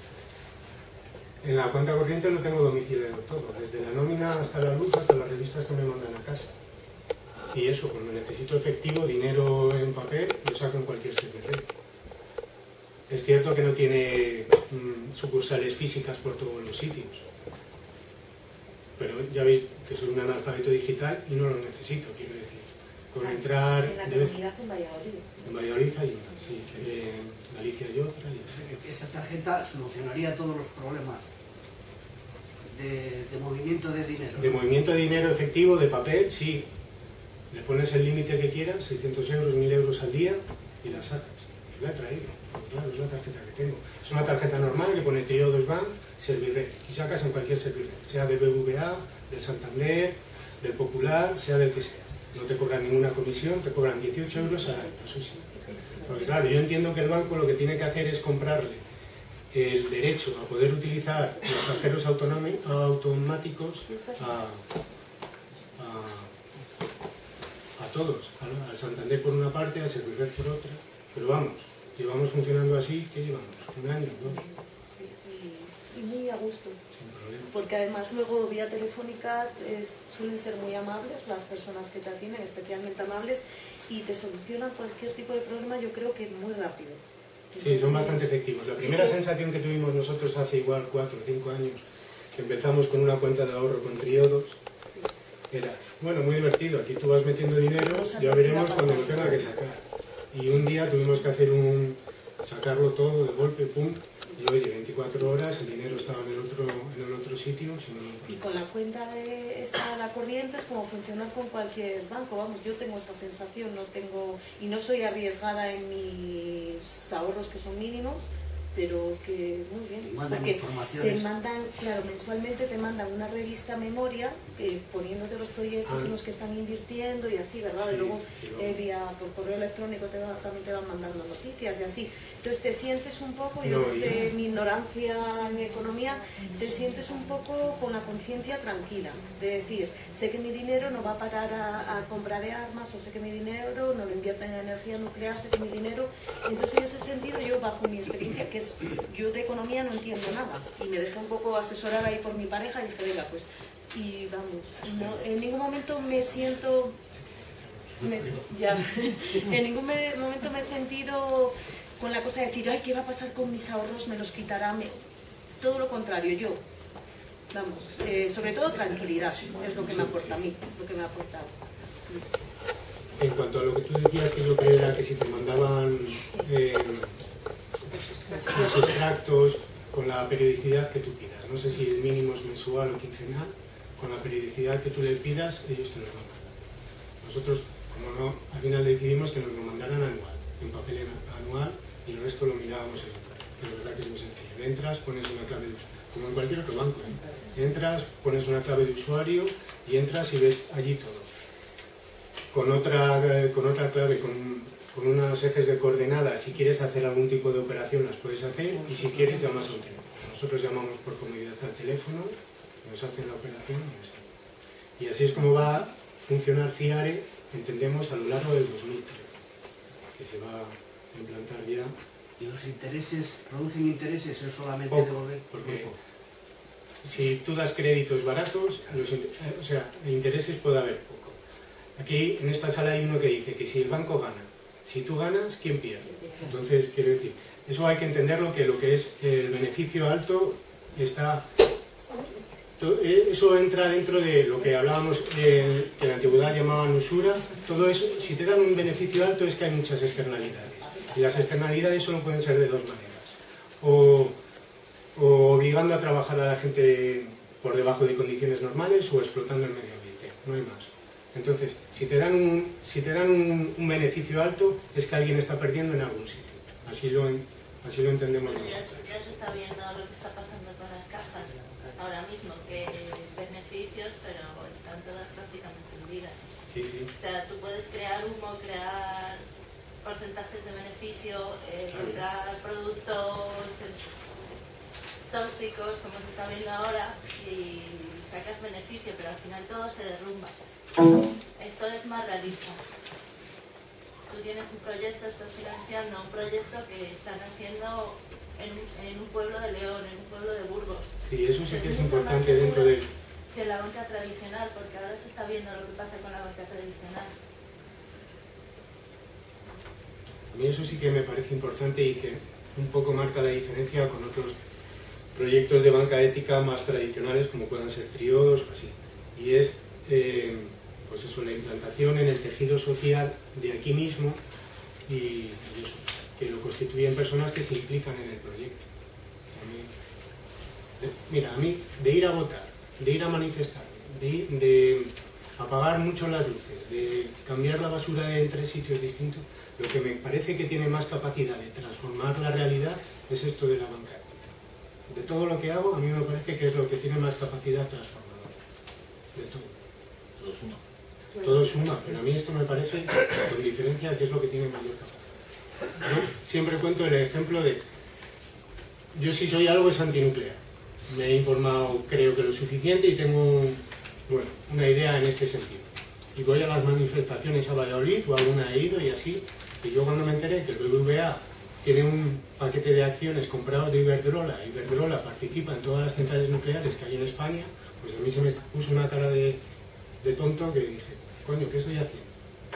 En la cuenta corriente lo tengo domiciliado todo, desde la nómina hasta la luz, hasta las revistas que me mandan a casa. Y eso, cuando necesito efectivo, dinero en papel, lo saco en cualquier Serviret. Es cierto que no tiene mmm, sucursales físicas por todos los sitios. Pero ya veis que soy un analfabeto digital y no lo necesito, quiero decir. Con entrar... En la debe... comunidad en Valladolid. En Valladolid hay una, sí. En Galicia hay otra y así. Esa tarjeta solucionaría todos los problemas de, de movimiento de dinero. De movimiento de dinero efectivo, de papel, sí. Le pones el límite que quieras, seiscientos euros, mil euros al día y la sacas. La he traído, claro, es la tarjeta que tengo. Es una tarjeta normal que pone Triodos Bank, Serviret, y sacas en cualquier Serviret, sea de B B V A, del Santander, del Popular, sea del que sea. No te cobran ninguna comisión, te cobran dieciocho euros al año, eso sí. Porque claro, yo entiendo que el banco lo que tiene que hacer es comprarle el derecho a poder utilizar los cajeros automáticos a, a, a todos, al, al Santander por una parte, al Serviret por otra, pero vamos, llevamos funcionando así, ¿qué llevamos? ¿Un año? ¿Dos? Sí, y, y muy a gusto. Porque además luego vía telefónica es, suelen ser muy amables las personas que te atienden, especialmente amables, y te solucionan cualquier tipo de problema, yo creo que muy rápido. Sí, son bastante efectivos. La primera sí. sensación que tuvimos nosotros hace igual cuatro o cinco años, que empezamos con una cuenta de ahorro con Triodos, era, bueno, muy divertido, aquí tú vas metiendo dinero, ya veremos cuando lo tenga que sacar. Y un día tuvimos que hacer un, sacarlo todo de golpe, pum, y oye, veinticuatro horas, el dinero estaba en el otro, en el otro sitio. Sino... Y con la cuenta de esta, la corriente, es como funcionar con cualquier banco, vamos, yo tengo esa sensación, no tengo, y no soy arriesgada en mis ahorros que son mínimos, pero que muy bien, porque te mandan, claro, mensualmente te mandan una revista memoria eh, poniéndote los proyectos ah. en los que están invirtiendo y así, ¿verdad? Sí, y luego eh, vía, por correo electrónico te va, también te van mandando noticias y así. Entonces te sientes un poco, yo no, desde mi ignorancia en economía, te sientes un poco con la conciencia tranquila, de decir, sé que mi dinero no va a parar a, a compra de armas, o sé que mi dinero no lo invierto en energía nuclear, sé que mi dinero... Entonces en ese sentido yo, bajo mi experiencia, que es yo de economía no entiendo nada y me dejé un poco asesorar ahí por mi pareja y dije, venga, pues, y vamos, no, en ningún momento me siento, me, ya, en ningún me, momento me he sentido con la cosa de decir, ay, ¿qué va a pasar con mis ahorros? ¿Me los quitará? Me... Todo lo contrario, yo, vamos, eh, sobre todo tranquilidad, es lo que me aporta a mí, lo que me ha aportado. En cuanto a lo que tú decías, que yo creo era que si te mandaban... Eh, los extractos con la periodicidad que tú pidas. No sé si el mínimo es mensual o quincenal, con la periodicidad que tú le pidas, ellos te lo van a mandar. Nosotros, como no, al final decidimos que nos lo mandaran anual, en papel anual, y el resto lo mirábamos en papel. Pero la verdad que es muy sencillo. Entras, pones una clave de usuario, como en cualquier otro banco. ¿eh? Entras, pones una clave de usuario y entras y ves allí todo. Con otra, eh, con otra clave, con... con unos ejes de coordenadas, si quieres hacer algún tipo de operación las puedes hacer y si quieres llamas a un teléfono. Nosotros llamamos por comodidad al teléfono, nos hacen la operación y así. Y así es como va a funcionar Fiare, entendemos, a lo largo del dos mil trece, que se va a implantar ya. ¿Y los intereses, producen intereses o solamente poco, devolver? Porque poco. Si tú das créditos baratos, los, o sea, intereses puede haber poco. Aquí en esta sala hay uno que dice que si el banco gana, si tú ganas, ¿quién pierde? Entonces, quiero decir, eso hay que entenderlo, que lo que es el beneficio alto está... Eso entra dentro de lo que hablábamos, eh, que en la antigüedad llamaban usura. Todo eso, si te dan un beneficio alto es que hay muchas externalidades. Y las externalidades solo pueden ser de dos maneras. O, o obligando a trabajar a la gente por debajo de condiciones normales o explotando el medio ambiente. No hay más. Entonces, si te dan, un, si te dan un, un beneficio alto, es que alguien está perdiendo en algún sitio. Así lo, así lo entendemos Ya, nosotros. ya se está viendo lo que está pasando con las cajas ahora mismo, que beneficios, pero están todas prácticamente hundidas. Sí, sí. O sea, tú puedes crear humo, crear porcentajes de beneficio, eh, comprar productos tóxicos, como se está viendo ahora, y sacas beneficio, pero al final todo se derrumba. Esto es más realista. Tú tienes un proyecto, estás financiando un proyecto que están haciendo en, en un pueblo de León, en un pueblo de Burgos. Sí, eso sí que es mucho más importante dentro seguro de... que la banca tradicional, porque ahora se está viendo lo que pasa con la banca tradicional. A mí eso sí que me parece importante y que un poco marca la diferencia con otros proyectos de banca ética más tradicionales, como puedan ser triodos o así. Y es, eh, pues eso, la implantación en el tejido social de aquí mismo y, y eso, que lo constituyen personas que se implican en el proyecto. A mí, de, mira, a mí, de ir a votar, de ir a manifestar, de, de apagar mucho las luces, de cambiar la basura en tres sitios distintos, lo que me parece que tiene más capacidad de transformar la realidad es esto de la banca ética. De todo lo que hago, a mí me parece que es lo que tiene más capacidad transformadora. De todo. Todo suma. Todo suma, pero a mí esto me parece, con diferencia, que es lo que tiene mayor capacidad. Yo siempre cuento el ejemplo de... Yo si soy algo es antinuclear. Me he informado, creo que lo suficiente, y tengo, bueno, una idea en este sentido. Y voy a las manifestaciones a Valladolid, o alguna he ido y así, y yo cuando me enteré que el B B V A tiene un paquete de acciones comprados de Iberdrola, Iberdrola participa en todas las centrales nucleares que hay en España, pues a mí se me puso una cara de, de tonto que dije, coño, ¿qué estoy haciendo?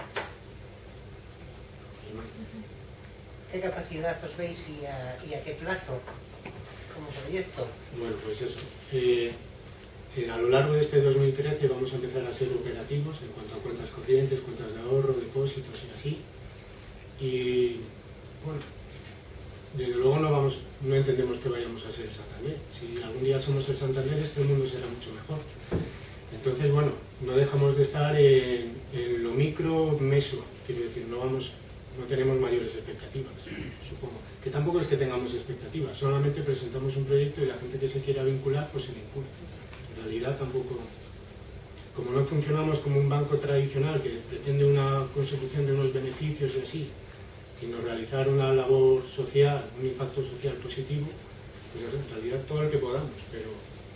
¿Qué capacidad os veis y a, y a qué plazo como proyecto? Bueno, pues eso. Eh, eh, a lo largo de este dos mil trece vamos a empezar a ser operativos en cuanto a cuentas corrientes, cuentas de ahorro, depósitos y así. Y, bueno, desde luego no, vamos, no entendemos que vayamos a ser el Santander. Si algún día somos el Santander, este mundo será mucho mejor. Entonces, bueno, no dejamos de estar en, en lo micro, meso. Quiero decir, no vamos... no tenemos mayores expectativas, supongo. Que tampoco es que tengamos expectativas, solamente presentamos un proyecto y la gente que se quiera vincular, pues se vincula. En realidad tampoco... Como no funcionamos como un banco tradicional que pretende una consecución de unos beneficios y así, sino realizar una labor social, un impacto social positivo, pues en realidad todo el que podamos, pero...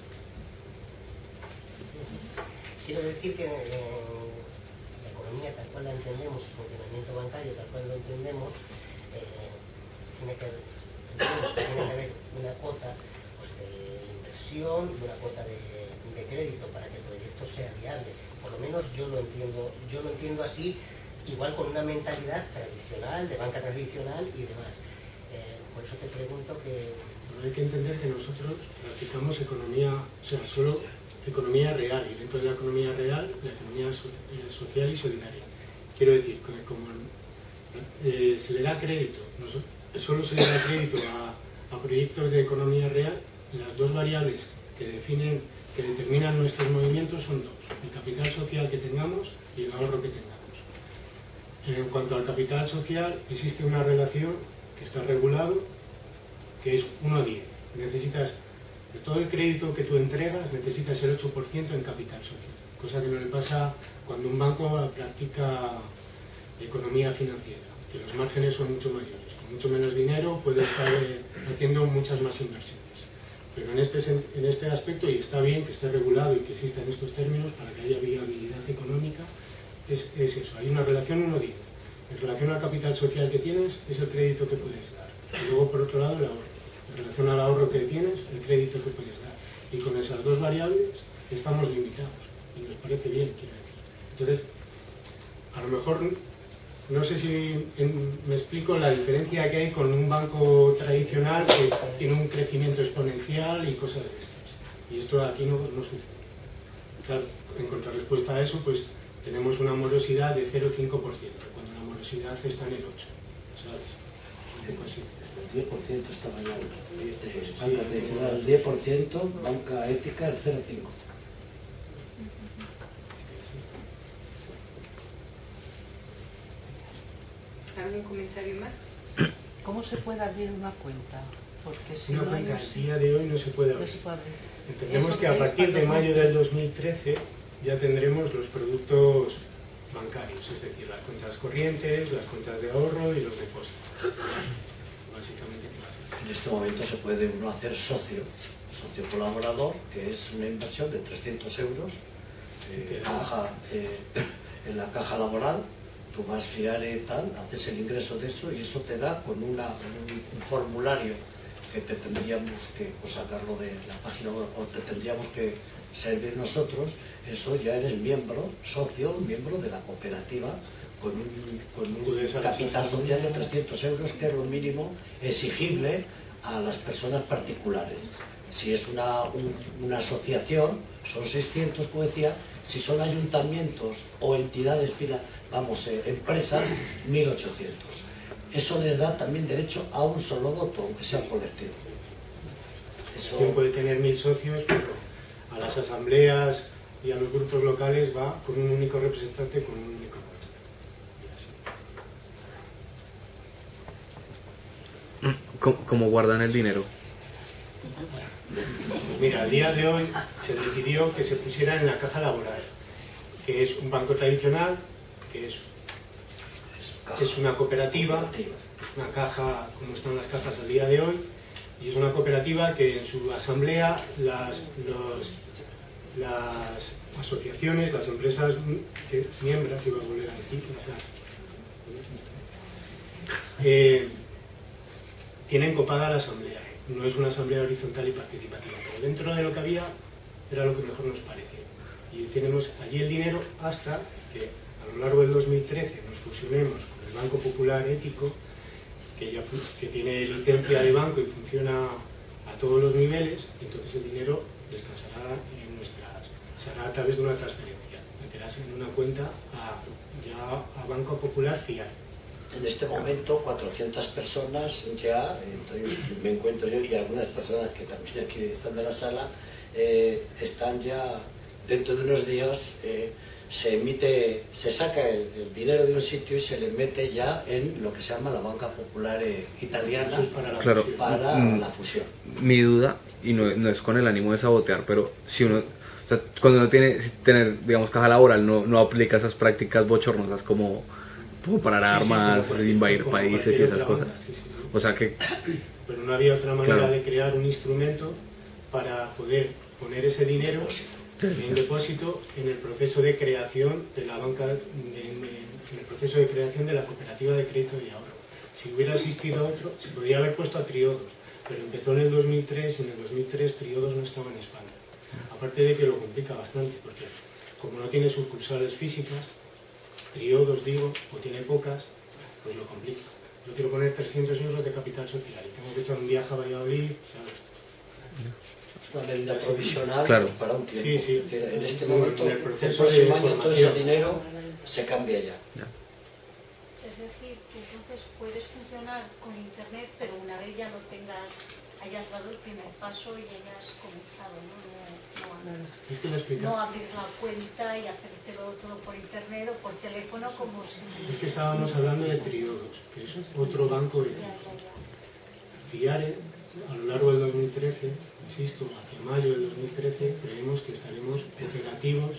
Quiero decir que eh, la economía tal cual la entendemos, el funcionamiento bancario tal cual lo entendemos, eh, tiene, que, tiene que haber una cuota pues, de inversión y una cuota de, de crédito para que el proyecto sea viable. Por lo menos yo lo entiendo, yo lo entiendo así, igual con una mentalidad tradicional, de banca tradicional y demás. Eh, por eso te pregunto que... Pero hay que entender que nosotros practicamos economía, o sea, solo economía real, y dentro de la economía real, la economía so, eh, social y solidaria. Quiero decir, que como eh, se le da crédito, no, solo se le da crédito a, a proyectos de economía real, las dos variables que definen, que determinan nuestros movimientos son dos, el capital social que tengamos y el ahorro que tengamos. En cuanto al capital social, existe una relación que está regulado, que es uno a diez. Necesitas, de todo el crédito que tú entregas, necesitas el ocho por ciento en capital social, cosa que no le pasa cuando un banco practica economía financiera, que los márgenes son mucho mayores. Con mucho menos dinero puede estar eh, haciendo muchas más inversiones. Pero en este, en este aspecto, y está bien que esté regulado y que exista en estos términos para que haya viabilidad económica, Es, es eso, hay una relación uno a diez. En relación al capital social que tienes, es el crédito que puedes dar. Y luego, por otro lado, el ahorro. En relación al ahorro que tienes, el crédito que puedes dar. Y con esas dos variables estamos limitados. Y nos parece bien, quiero decir. Entonces, a lo mejor, no sé si en, me explico la diferencia que hay con un banco tradicional que tiene un crecimiento exponencial y cosas de estas. Y esto aquí no, no sucede. Claro, en contrarrespuesta a eso, pues tenemos una morosidad de cero coma cinco por ciento, cuando la morosidad está en el ocho por ciento, ¿sabes? Un poco así. El diez por ciento está mañana. Banca tradicional el diez por ciento, banca ética el cero coma cinco por ciento. ¿Algún comentario más? ¿Cómo se puede abrir una cuenta? Porque si Una no cuenta hay un al día de hoy no se puede abrir. No se puede abrir. Entendemos Eso que a es partir para de los mayo niños. del dos mil trece ya tendremos los productos bancarios, es decir, las cuentas corrientes, las cuentas de ahorro y los depósitos. Básicamente, en este momento se puede uno hacer socio, socio colaborador, que es una inversión de trescientos euros eh, caja, eh, en la caja laboral. Tú vas Fiare tal, haces el ingreso de eso y eso te da con una, un, un formulario que te tendríamos que pues, sacarlo de la página web o te tendríamos que servir nosotros. Eso ya eres miembro, socio, miembro de la cooperativa con un, con un capital social de trescientos euros, que es lo mínimo exigible a las personas particulares. Si es una, un, una asociación, son seiscientos, como decía. Si son ayuntamientos o entidades, vamos, eh, empresas, mil ochocientos. Eso les da también derecho a un solo voto, aunque sea colectivo. Eso... ¿Quién puede tener mil socios? Pero a las asambleas y a los grupos locales va con un único representante, con un único voto. ¿Cómo, cómo guardan el dinero? Mira, al día de hoy se decidió que se pusiera en la caja laboral, que es un banco tradicional, que es, es una cooperativa, es una caja como están las cajas al día de hoy, y es una cooperativa que en su asamblea las, los, las asociaciones, las empresas que, miembros, iba a volver a decir, las eh, tienen copada la asamblea. No es una asamblea horizontal y participativa, pero dentro de lo que había era lo que mejor nos parece. Y tenemos allí el dinero hasta que a lo largo del dos mil trece nos fusionemos con el Banco Popular Ético, que ya que tiene licencia de banco y funciona a todos los niveles, y entonces el dinero descansará en nuestras, se hará a través de una transferencia, meterás en una cuenta a, ya a Banco Popular Fiare. En este momento cuatrocientas personas ya, entonces me encuentro yo y algunas personas que también aquí están de la sala, eh, están ya, dentro de unos días eh, se emite, se saca el, el dinero de un sitio y se le mete ya en lo que se llama la Banca Popular eh, Italiana para, la, claro, fusión. para mm, la fusión. Mi duda, y no, no es con el ánimo de sabotear, pero si uno, o sea, cuando uno tiene tener, digamos, caja laboral, no, no aplica esas prácticas bochornosas como puedo parar sí, armas, sí, como invadir como países y esas cosas. Sí, sí, sí. O sea que... Pero no había otra manera claro. de crear un instrumento para poder poner ese dinero en depósito en el proceso de creación de la banca, en, en el proceso de creación de la cooperativa de crédito y ahorro. Si hubiera existido otro, se podría haber puesto a Triodos, pero empezó en el dos mil tres y en el dos mil tres Triodos no estaba en España. Aparte de que lo complica bastante, porque como no tiene sucursales físicas, Triodos, digo, o tiene pocas, pues lo complica. Yo quiero poner trescientos euros de capital social y tengo que echar un viaje a Valladolid, ¿sabes? Es una medida provisional claro. para un tiempo. Sí, sí. Es decir, en este momento, en el, el proceso próximo de año todo ese dinero se cambia ya. ya. Es decir, que entonces puedes funcionar con internet, pero una vez ya no tengas, hayas dado el primer paso y hayas comenzado, ¿no? No, no, es que lo no abrir la cuenta y hacértelo todo por internet o por teléfono como si... Es que estábamos hablando de Triodos, que es otro banco de Fiare, a lo largo del dos mil trece, insisto, hacia mayo del dos mil trece, creemos que estaremos operativos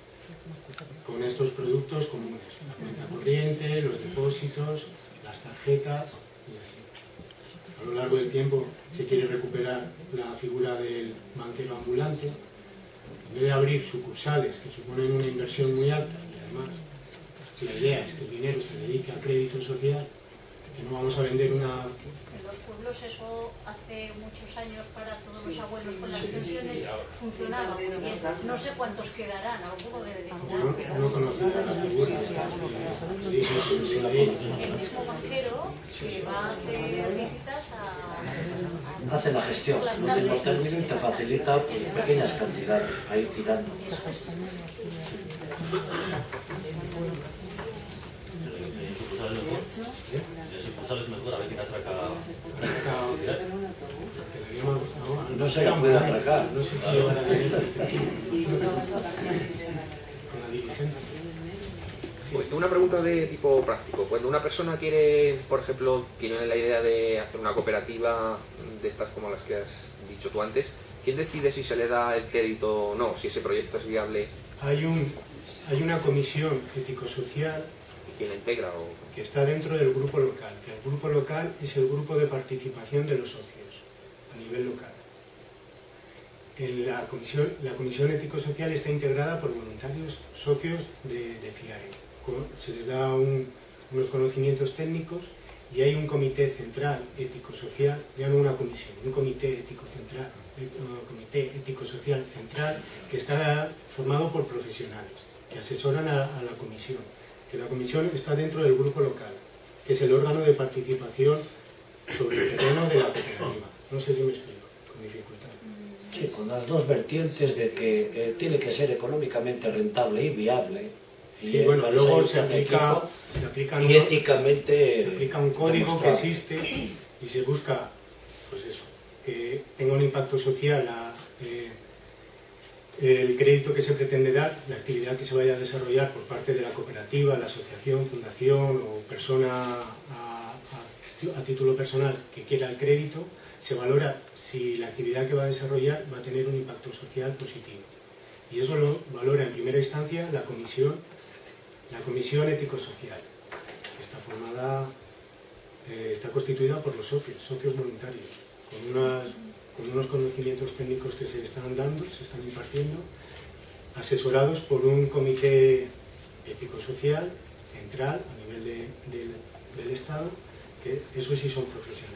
con estos productos comunes, la cuenta corriente, los depósitos, las tarjetas y así. A lo largo del tiempo se quiere recuperar la figura del banquero ambulante, en vez de abrir sucursales que suponen una inversión muy alta y además la idea es que el dinero se dedique a crédito social, que no vamos a vender una... En los pueblos eso hace muchos años para todos los abuelos con las pensiones funcionaba muy bien. No sé cuántos quedarán, alguno debe de quedar. No, no conocía la figura. El mismo banquero que va a hacer visitas a... Hace la gestión, no último término y te facilita pues, pequeñas cantidades, a ir tirando. Es mejor, a ver quién atraca. No se la puede atracar. No sé si llevará a tener efectivo. Con la diligencia. Pues una pregunta de tipo práctico. Cuando una persona quiere, por ejemplo, tiene la idea de hacer una cooperativa de estas como las que has dicho tú antes, ¿quién decide si se le da el crédito o no, si ese proyecto es viable? Hay, un, hay una comisión ético-social ¿Quién la integra? O... que está dentro del grupo local, que el grupo local es el grupo de participación de los socios a nivel local. En la comisión, la comisión ético-social está integrada por voluntarios socios de, de FIARE. Se les da un, unos conocimientos técnicos y hay un comité central ético-social, ya no una comisión, un comité ético-central, un comité ético-social central que está formado por profesionales que asesoran a, a la comisión. Que la comisión está dentro del grupo local, que es el órgano de participación sobre el terreno de la cooperativa. No sé si me explico, con dificultad. Sí, con las dos vertientes de que eh, tiene que ser económicamente rentable y viable. Y sí, bueno, luego se aplica, se aplica y éticamente se aplica un código demostrado. Que existe y se busca, pues eso, que tenga un impacto social a, eh, el crédito que se pretende dar, la actividad que se vaya a desarrollar por parte de la cooperativa, la asociación, fundación o persona a, a, a título personal que quiera el crédito, se valora si la actividad que va a desarrollar va a tener un impacto social positivo. Y eso lo valora en primera instancia la comisión, la comisión ético-social, que está formada, eh, está constituida por los socios, socios voluntarios, con, unas, con unos conocimientos técnicos que se están dando, se están impartiendo, asesorados por un comité ético-social central a nivel de, de, del Estado, que eso sí son profesionales.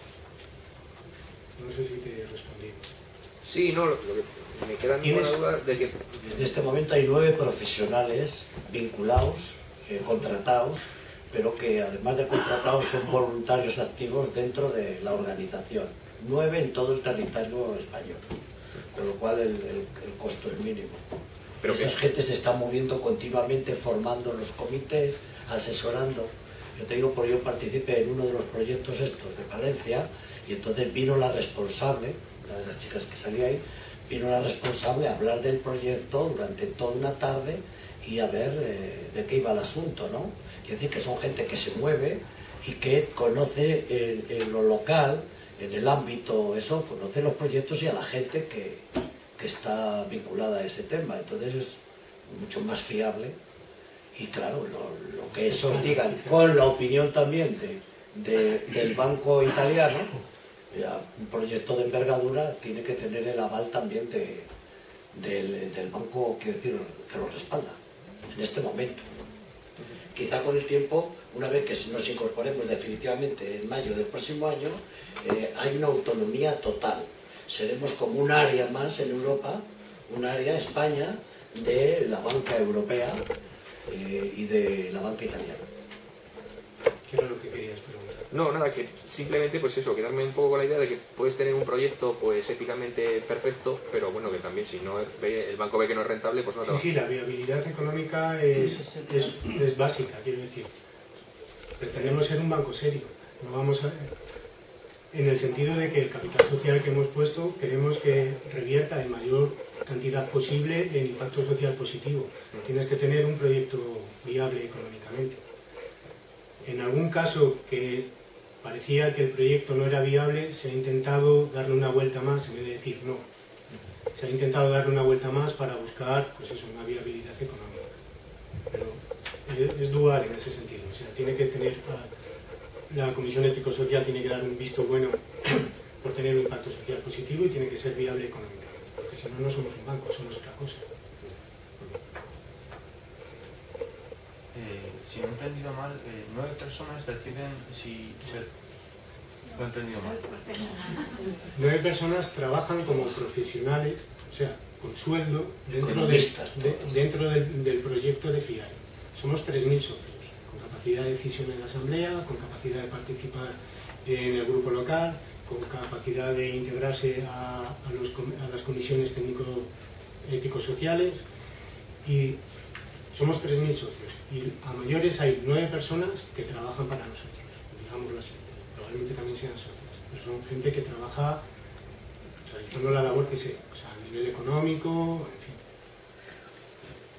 No sé si te he respondido. Sí, no, lo que me queda ninguna duda de que... En este momento hay nueve profesionales vinculados, eh, contratados, pero que además de contratados son voluntarios activos dentro de la organización. Nueve en todo el territorio español, con lo cual el, el, el costo es mínimo. Pero esas que... gente se está moviendo continuamente, formando los comités, asesorando. Yo te digo, porque yo participé en uno de los proyectos estos de Palencia, y entonces vino la responsable, una de las chicas que salía ahí, vino la responsable a hablar del proyecto durante toda una tarde y a ver eh, de qué iba el asunto, ¿no? Quiere decir que son gente que se mueve y que conoce en, en lo local, en el ámbito, eso, conoce los proyectos y a la gente que, que está vinculada a ese tema. Entonces es mucho más fiable y claro, lo, lo que esos digan, con la opinión también de, de, del banco italiano, ya, un proyecto de envergadura tiene que tener el aval también de, del, del banco, quiero decir, que lo respalda en este momento. Quizá con el tiempo, una vez que nos incorporemos definitivamente en mayo del próximo año, eh, hay una autonomía total. Seremos como un área más en Europa, un área, España, de la banca europea eh, y de la banca italiana. ¿Qué era lo que querías preguntar? No, nada, que simplemente pues eso, quedarme un poco con la idea de que puedes tener un proyecto pues éticamente perfecto, pero bueno, que también si no ve, el banco ve que no es rentable, pues no te va. Sí, sí, la viabilidad económica es, es, es básica, quiero decir. Pretendemos ser un banco serio, no vamos a, en el sentido de que el capital social que hemos puesto queremos que revierta en mayor cantidad posible el impacto social positivo. Tienes que tener un proyecto viable económicamente. En algún caso que parecía que el proyecto no era viable, se ha intentado darle una vuelta más en vez de decir no. Se ha intentado darle una vuelta más para buscar, pues eso, una viabilidad económica. Pero es dual en ese sentido. O sea, tiene que tener, la Comisión Ético-Social tiene que dar un visto bueno por tener un impacto social positivo y tiene que ser viable económicamente. Porque si no, no somos un banco, somos otra cosa. Eh, si no he entendido mal, eh, nueve personas deciden si ser... Lo he entendido mal. Nueve personas trabajan como profesionales, o sea, con sueldo dentro, de, de, dentro del, del proyecto de FIARE. Somos tres mil socios, con capacidad de decisión en la asamblea, con capacidad de participar en el grupo local, con capacidad de integrarse a, a, los, a las comisiones técnico-ético-sociales y somos tres mil socios. Y a mayores hay nueve personas que trabajan para nosotros, digámoslo así. Probablemente también sean socias, pero son gente que trabaja realizando la labor que sea, o sea, a nivel económico, en fin.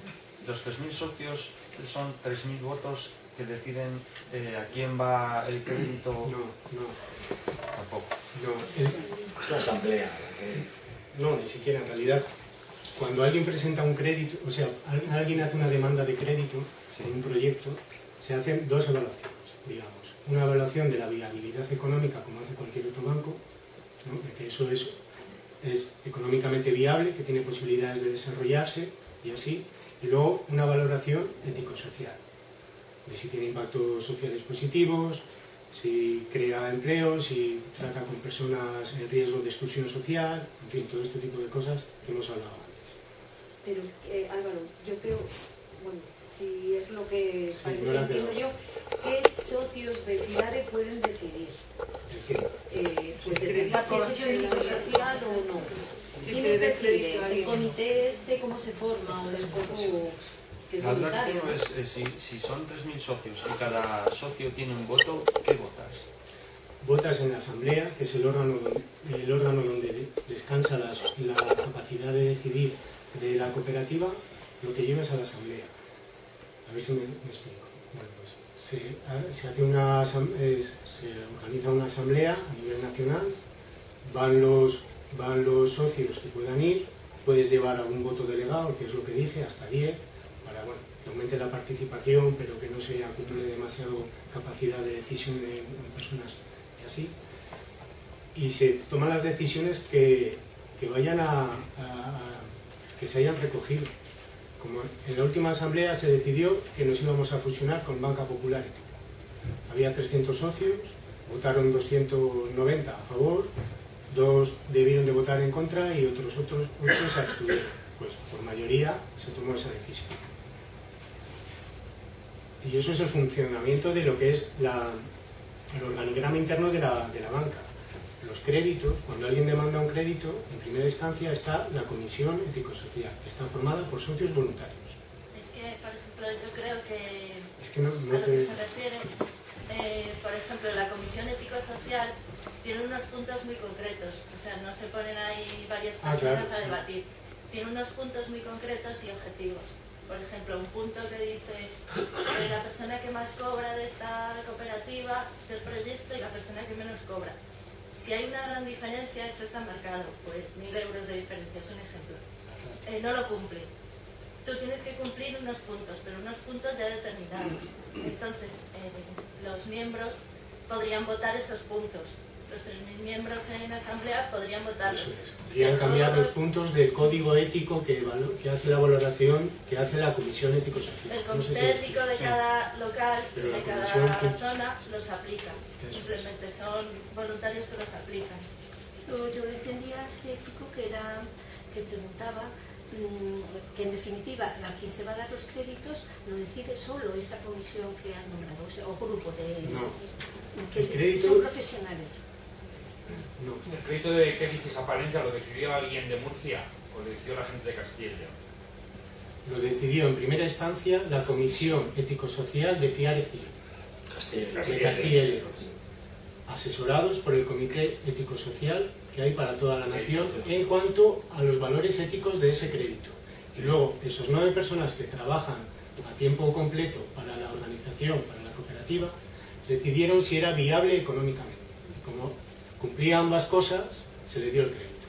los tres mil socios son tres mil votos que deciden eh, a quién va el crédito. No, no. Tampoco. No, es la asamblea. No, ni siquiera en realidad. Cuando alguien presenta un crédito, o sea, alguien hace una demanda de crédito en un proyecto, se hacen dos evaluaciones, digamos. Una evaluación de la viabilidad económica, como hace cualquier otro banco, ¿no? De que eso es, es económicamente viable, que tiene posibilidades de desarrollarse y así. Y luego una valoración ético-social, de si tiene impactos sociales positivos, si crea empleo, si trata con personas en riesgo de exclusión social, en fin, todo este tipo de cosas que hemos hablado antes. Pero, eh, Álvaro, yo creo, bueno, si es lo que Sí, parece no que la entiendo creo. yo, ¿qué socios de FIARE pueden decidir? Eh, pues decidir si eso es servicio social o no. Si ¿Quiénes se dé deciden? crédito a ¿El alguien. comité este cómo se forma? ¿O es un poco que es La duda que voluntario? tengo es, eh, si, si son tres mil socios y cada socio tiene un voto, ¿qué votas? Votas en la asamblea, que es el órgano donde, el órgano donde descansa la, la capacidad de decidir de la cooperativa, lo que lleva es a la asamblea. A ver si me, me explico. Bueno, pues se, se hace una asam- eh, se organiza una asamblea a nivel nacional, van los, van los socios que puedan ir, puedes llevar a un voto delegado, que es lo que dije, hasta diez, para bueno, que aumente la participación, pero que no se acumule demasiado capacidad de decisión de, de personas y así. Y se toman las decisiones que, que vayan a, a, a que se hayan recogido. Como en la última asamblea se decidió que nos íbamos a fusionar con Banca Popular Ética. Había trescientos socios, votaron doscientos noventa a favor, dos debieron de votar en contra y otros otros otros se abstuvieron. Pues por mayoría se tomó esa decisión. Y eso es el funcionamiento de lo que es la, el organigrama interno de la, de la banca. Los créditos, cuando alguien demanda un crédito, en primera instancia está la comisión ético-social, que está formada por socios voluntarios. Es que, por ejemplo, yo creo que, Es que no, no a lo te... que se refiere, eh, por ejemplo, la Comisión Ético-Social tiene unos puntos muy concretos, o sea, no se ponen ahí varias Ah, personas claro, a sí. debatir. Tiene unos puntos muy concretos y objetivos. Por ejemplo, un punto que dice eh, la persona que más cobra de esta cooperativa, del proyecto, y la persona que menos cobra. Si hay una gran diferencia, eso está marcado, pues mil euros de diferencia, es un ejemplo. Eh, no lo cumple. Tú tienes que cumplir unos puntos, pero unos puntos ya determinados. Entonces, eh, los miembros podrían votar esos puntos. Los tres mil miembros en asamblea podrían votarlos. Eso es. Podrían cambiar los puntos del código ético que, valo- que hace la valoración, que hace la comisión ético-social. El No sé comité si- ético de sí. cada local, Pero la de cada comisión que- zona, los aplica. Eso. Simplemente son voluntarios que los aplican. Luego yo le entendía a este chico que era que preguntaba mmm, que en definitiva a quien se va a dar los créditos lo decide solo esa comisión que has nombrado, o, sea, o grupo de No. que El crédito- son profesionales. No. ¿El crédito de qué dices aparenta lo decidió alguien de Murcia o lo decidió la gente de Castilla y León? Lo decidió en primera instancia la Comisión Ético-Social de FIARE Castilla, de Castilla y León, asesorados por el Comité Ético-Social que hay para toda la nación en cuanto a los valores éticos de ese crédito. Y luego, esos nueve personas que trabajan a tiempo completo para la organización, para la cooperativa, decidieron si era viable económicamente. Y como cumplía ambas cosas, se le dio el crédito.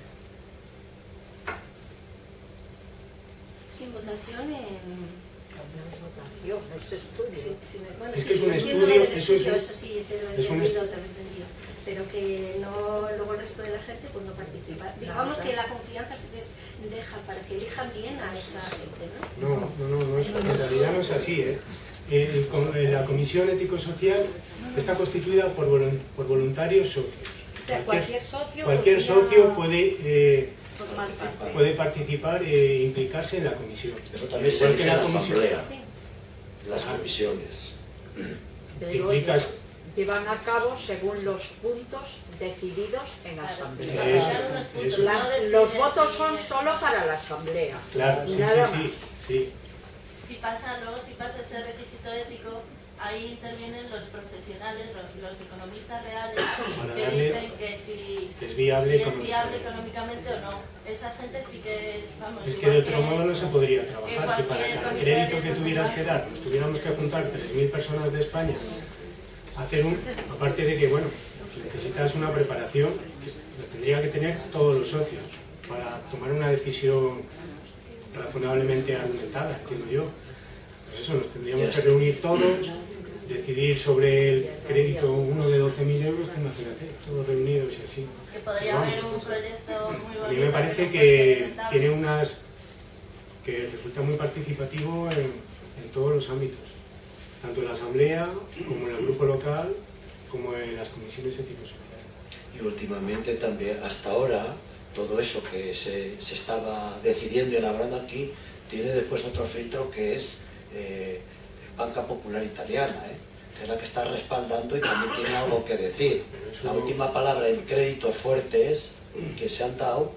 Sin votación en... votación, es estudio. Sí, sí, bueno, Es sí, que es sí, un entiendo lo estudio, del eso es estudio, un- eso sí, te lo he es un entendido, estu- te lo he entendido. Pero que no, luego el resto de la gente pues no participa. Digamos Nada. que la confianza se les deja para que elijan bien a esa gente, ¿no? No, no, no, no es- en realidad no es así. ¿eh? El com- la Comisión Ético-Social está constituida por, volun- por voluntarios socios. O sea, cualquier socio cualquier podría socio puede, eh, formar parte. puede participar e implicarse en la comisión. Eso también se Igual dice que en la comisión- asamblea, las comisiones. Pero Implicas- llevan a cabo según los puntos decididos en la asamblea. Eso, eso. La- No deciden los votos si son es- solo para la asamblea. Claro, sí, Nada sí, sí, sí. Si pasa, luego si pasa ese requisito ético, ahí intervienen los profesionales, los, los economistas reales, Para que darle- dicen que si, que es viable si es económicamente. viable económicamente o no. Esa gente sí que es, vamos, Es que igual de otro modo no se podría que trabajar. Si para cualquier cada comité crédito de que esos tuvieras de que dar, nos tuviéramos que apuntar tres mil personas de España, hacer un, aparte de que, bueno, necesitas una preparación, lo tendría que tener todos los socios para tomar una decisión razonablemente argumentada, entiendo yo. Pues eso, nos tendríamos que reunir todos, decidir sobre el crédito uno de doce mil euros, que imagínate, todos reunidos y así. que podría Vamos, haber un proyecto muy bonito. A mí me parece no que fuese rentable. tiene unas que resulta muy participativo en, en todos los ámbitos, tanto en la asamblea como en el grupo local, como en las comisiones ético-sociales. Y últimamente también, hasta ahora, todo eso que se, se estaba decidiendo y elaborando aquí, tiene después otro filtro que es eh, Banca Popular Italiana, ¿eh? que es la que está respaldando y también tiene algo que decir. La última palabra en créditos fuertes que se han dado,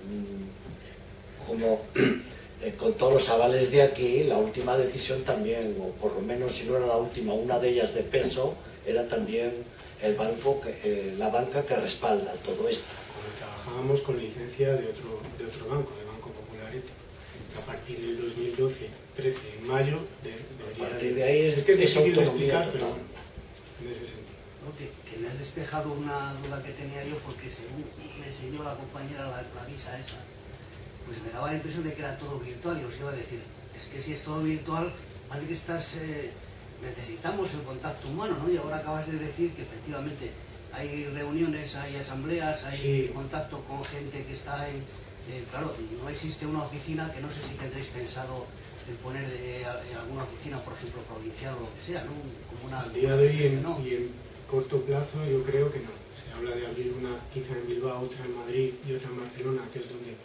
mmm, como eh, con todos los avales de aquí, la última decisión también, o por lo menos si no era la última, una de ellas de peso, era también el banco, que, eh, la banca que respalda todo esto. Trabajábamos con licencia de otro, de otro banco, de Banco Popular Ético, que a partir del dos mil doce, trece, en mayo, de, debería... A partir de ahí es, es que es es difícil de autonomía explicar, pero total. en ese sentido. No, que, que me has despejado una duda que tenía yo, porque según me enseñó la compañera la, la visa esa, pues me daba la impresión de que era todo virtual, y os iba a decir, es que si es todo virtual, vale que estás, eh, necesitamos el contacto humano, ¿no? Y ahora acabas de decir que efectivamente hay reuniones, hay asambleas, hay Sí. contacto con gente que está en... eh, claro, no existe una oficina, que no sé si tendréis pensado en poner eh, en alguna oficina, por ejemplo, provincial o lo que sea, ¿no? Como una... Al día de hoy en, no. y en corto plazo yo creo que no. Se habla de abrir una quizá en Bilbao, otra en Madrid y otra en Barcelona, que es donde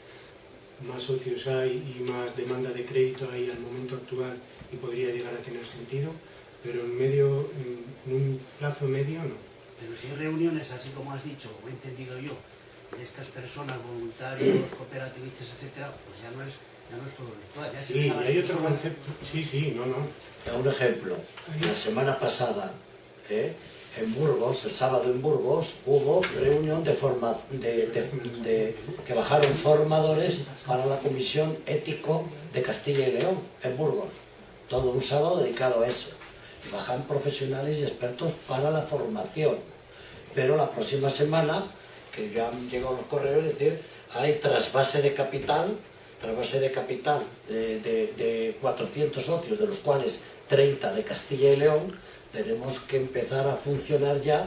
más socios hay y más demanda de crédito hay al momento actual y podría llegar a tener sentido, pero en medio, en un plazo medio no. Pero si hay reuniones, así como has dicho, o he entendido yo, de estas personas, voluntarios, cooperativistas, etcétera, pues ya no es, ya no es todo virtual. Ya se Sí, ven y a las hay otro personas. concepto. Sí, sí, no, no. Un ejemplo, la semana pasada, ¿eh? en Burgos, el sábado en Burgos, hubo reunión de, forma, de, de, de que bajaron formadores para la Comisión Ético de Castilla y León, en Burgos. Todo un sábado dedicado a eso. Y bajan profesionales y expertos para la formación. Pero la próxima semana, que ya han llegado los correos, es decir, hay trasvase de capital, trasvase de capital de, de, de cuatrocientos socios, de los cuales treinta de Castilla y León. Tenemos que empezar a funcionar ya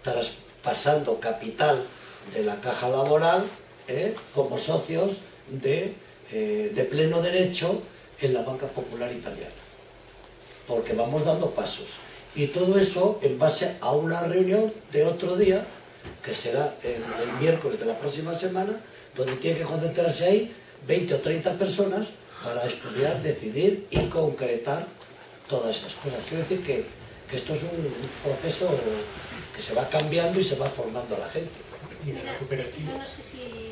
traspasando capital de la caja laboral ¿eh? como socios de, eh, de pleno derecho en la Banca Popular Italiana. Porque vamos dando pasos. Y todo eso en base a una reunión de otro día, que será el, el miércoles de la próxima semana, donde tiene que concentrarse ahí veinte o treinta personas para estudiar, decidir y concretar todas esas cosas. Quiero decir que, que esto es un proceso que se va cambiando y se va formando a la gente. Mira, es que yo no sé si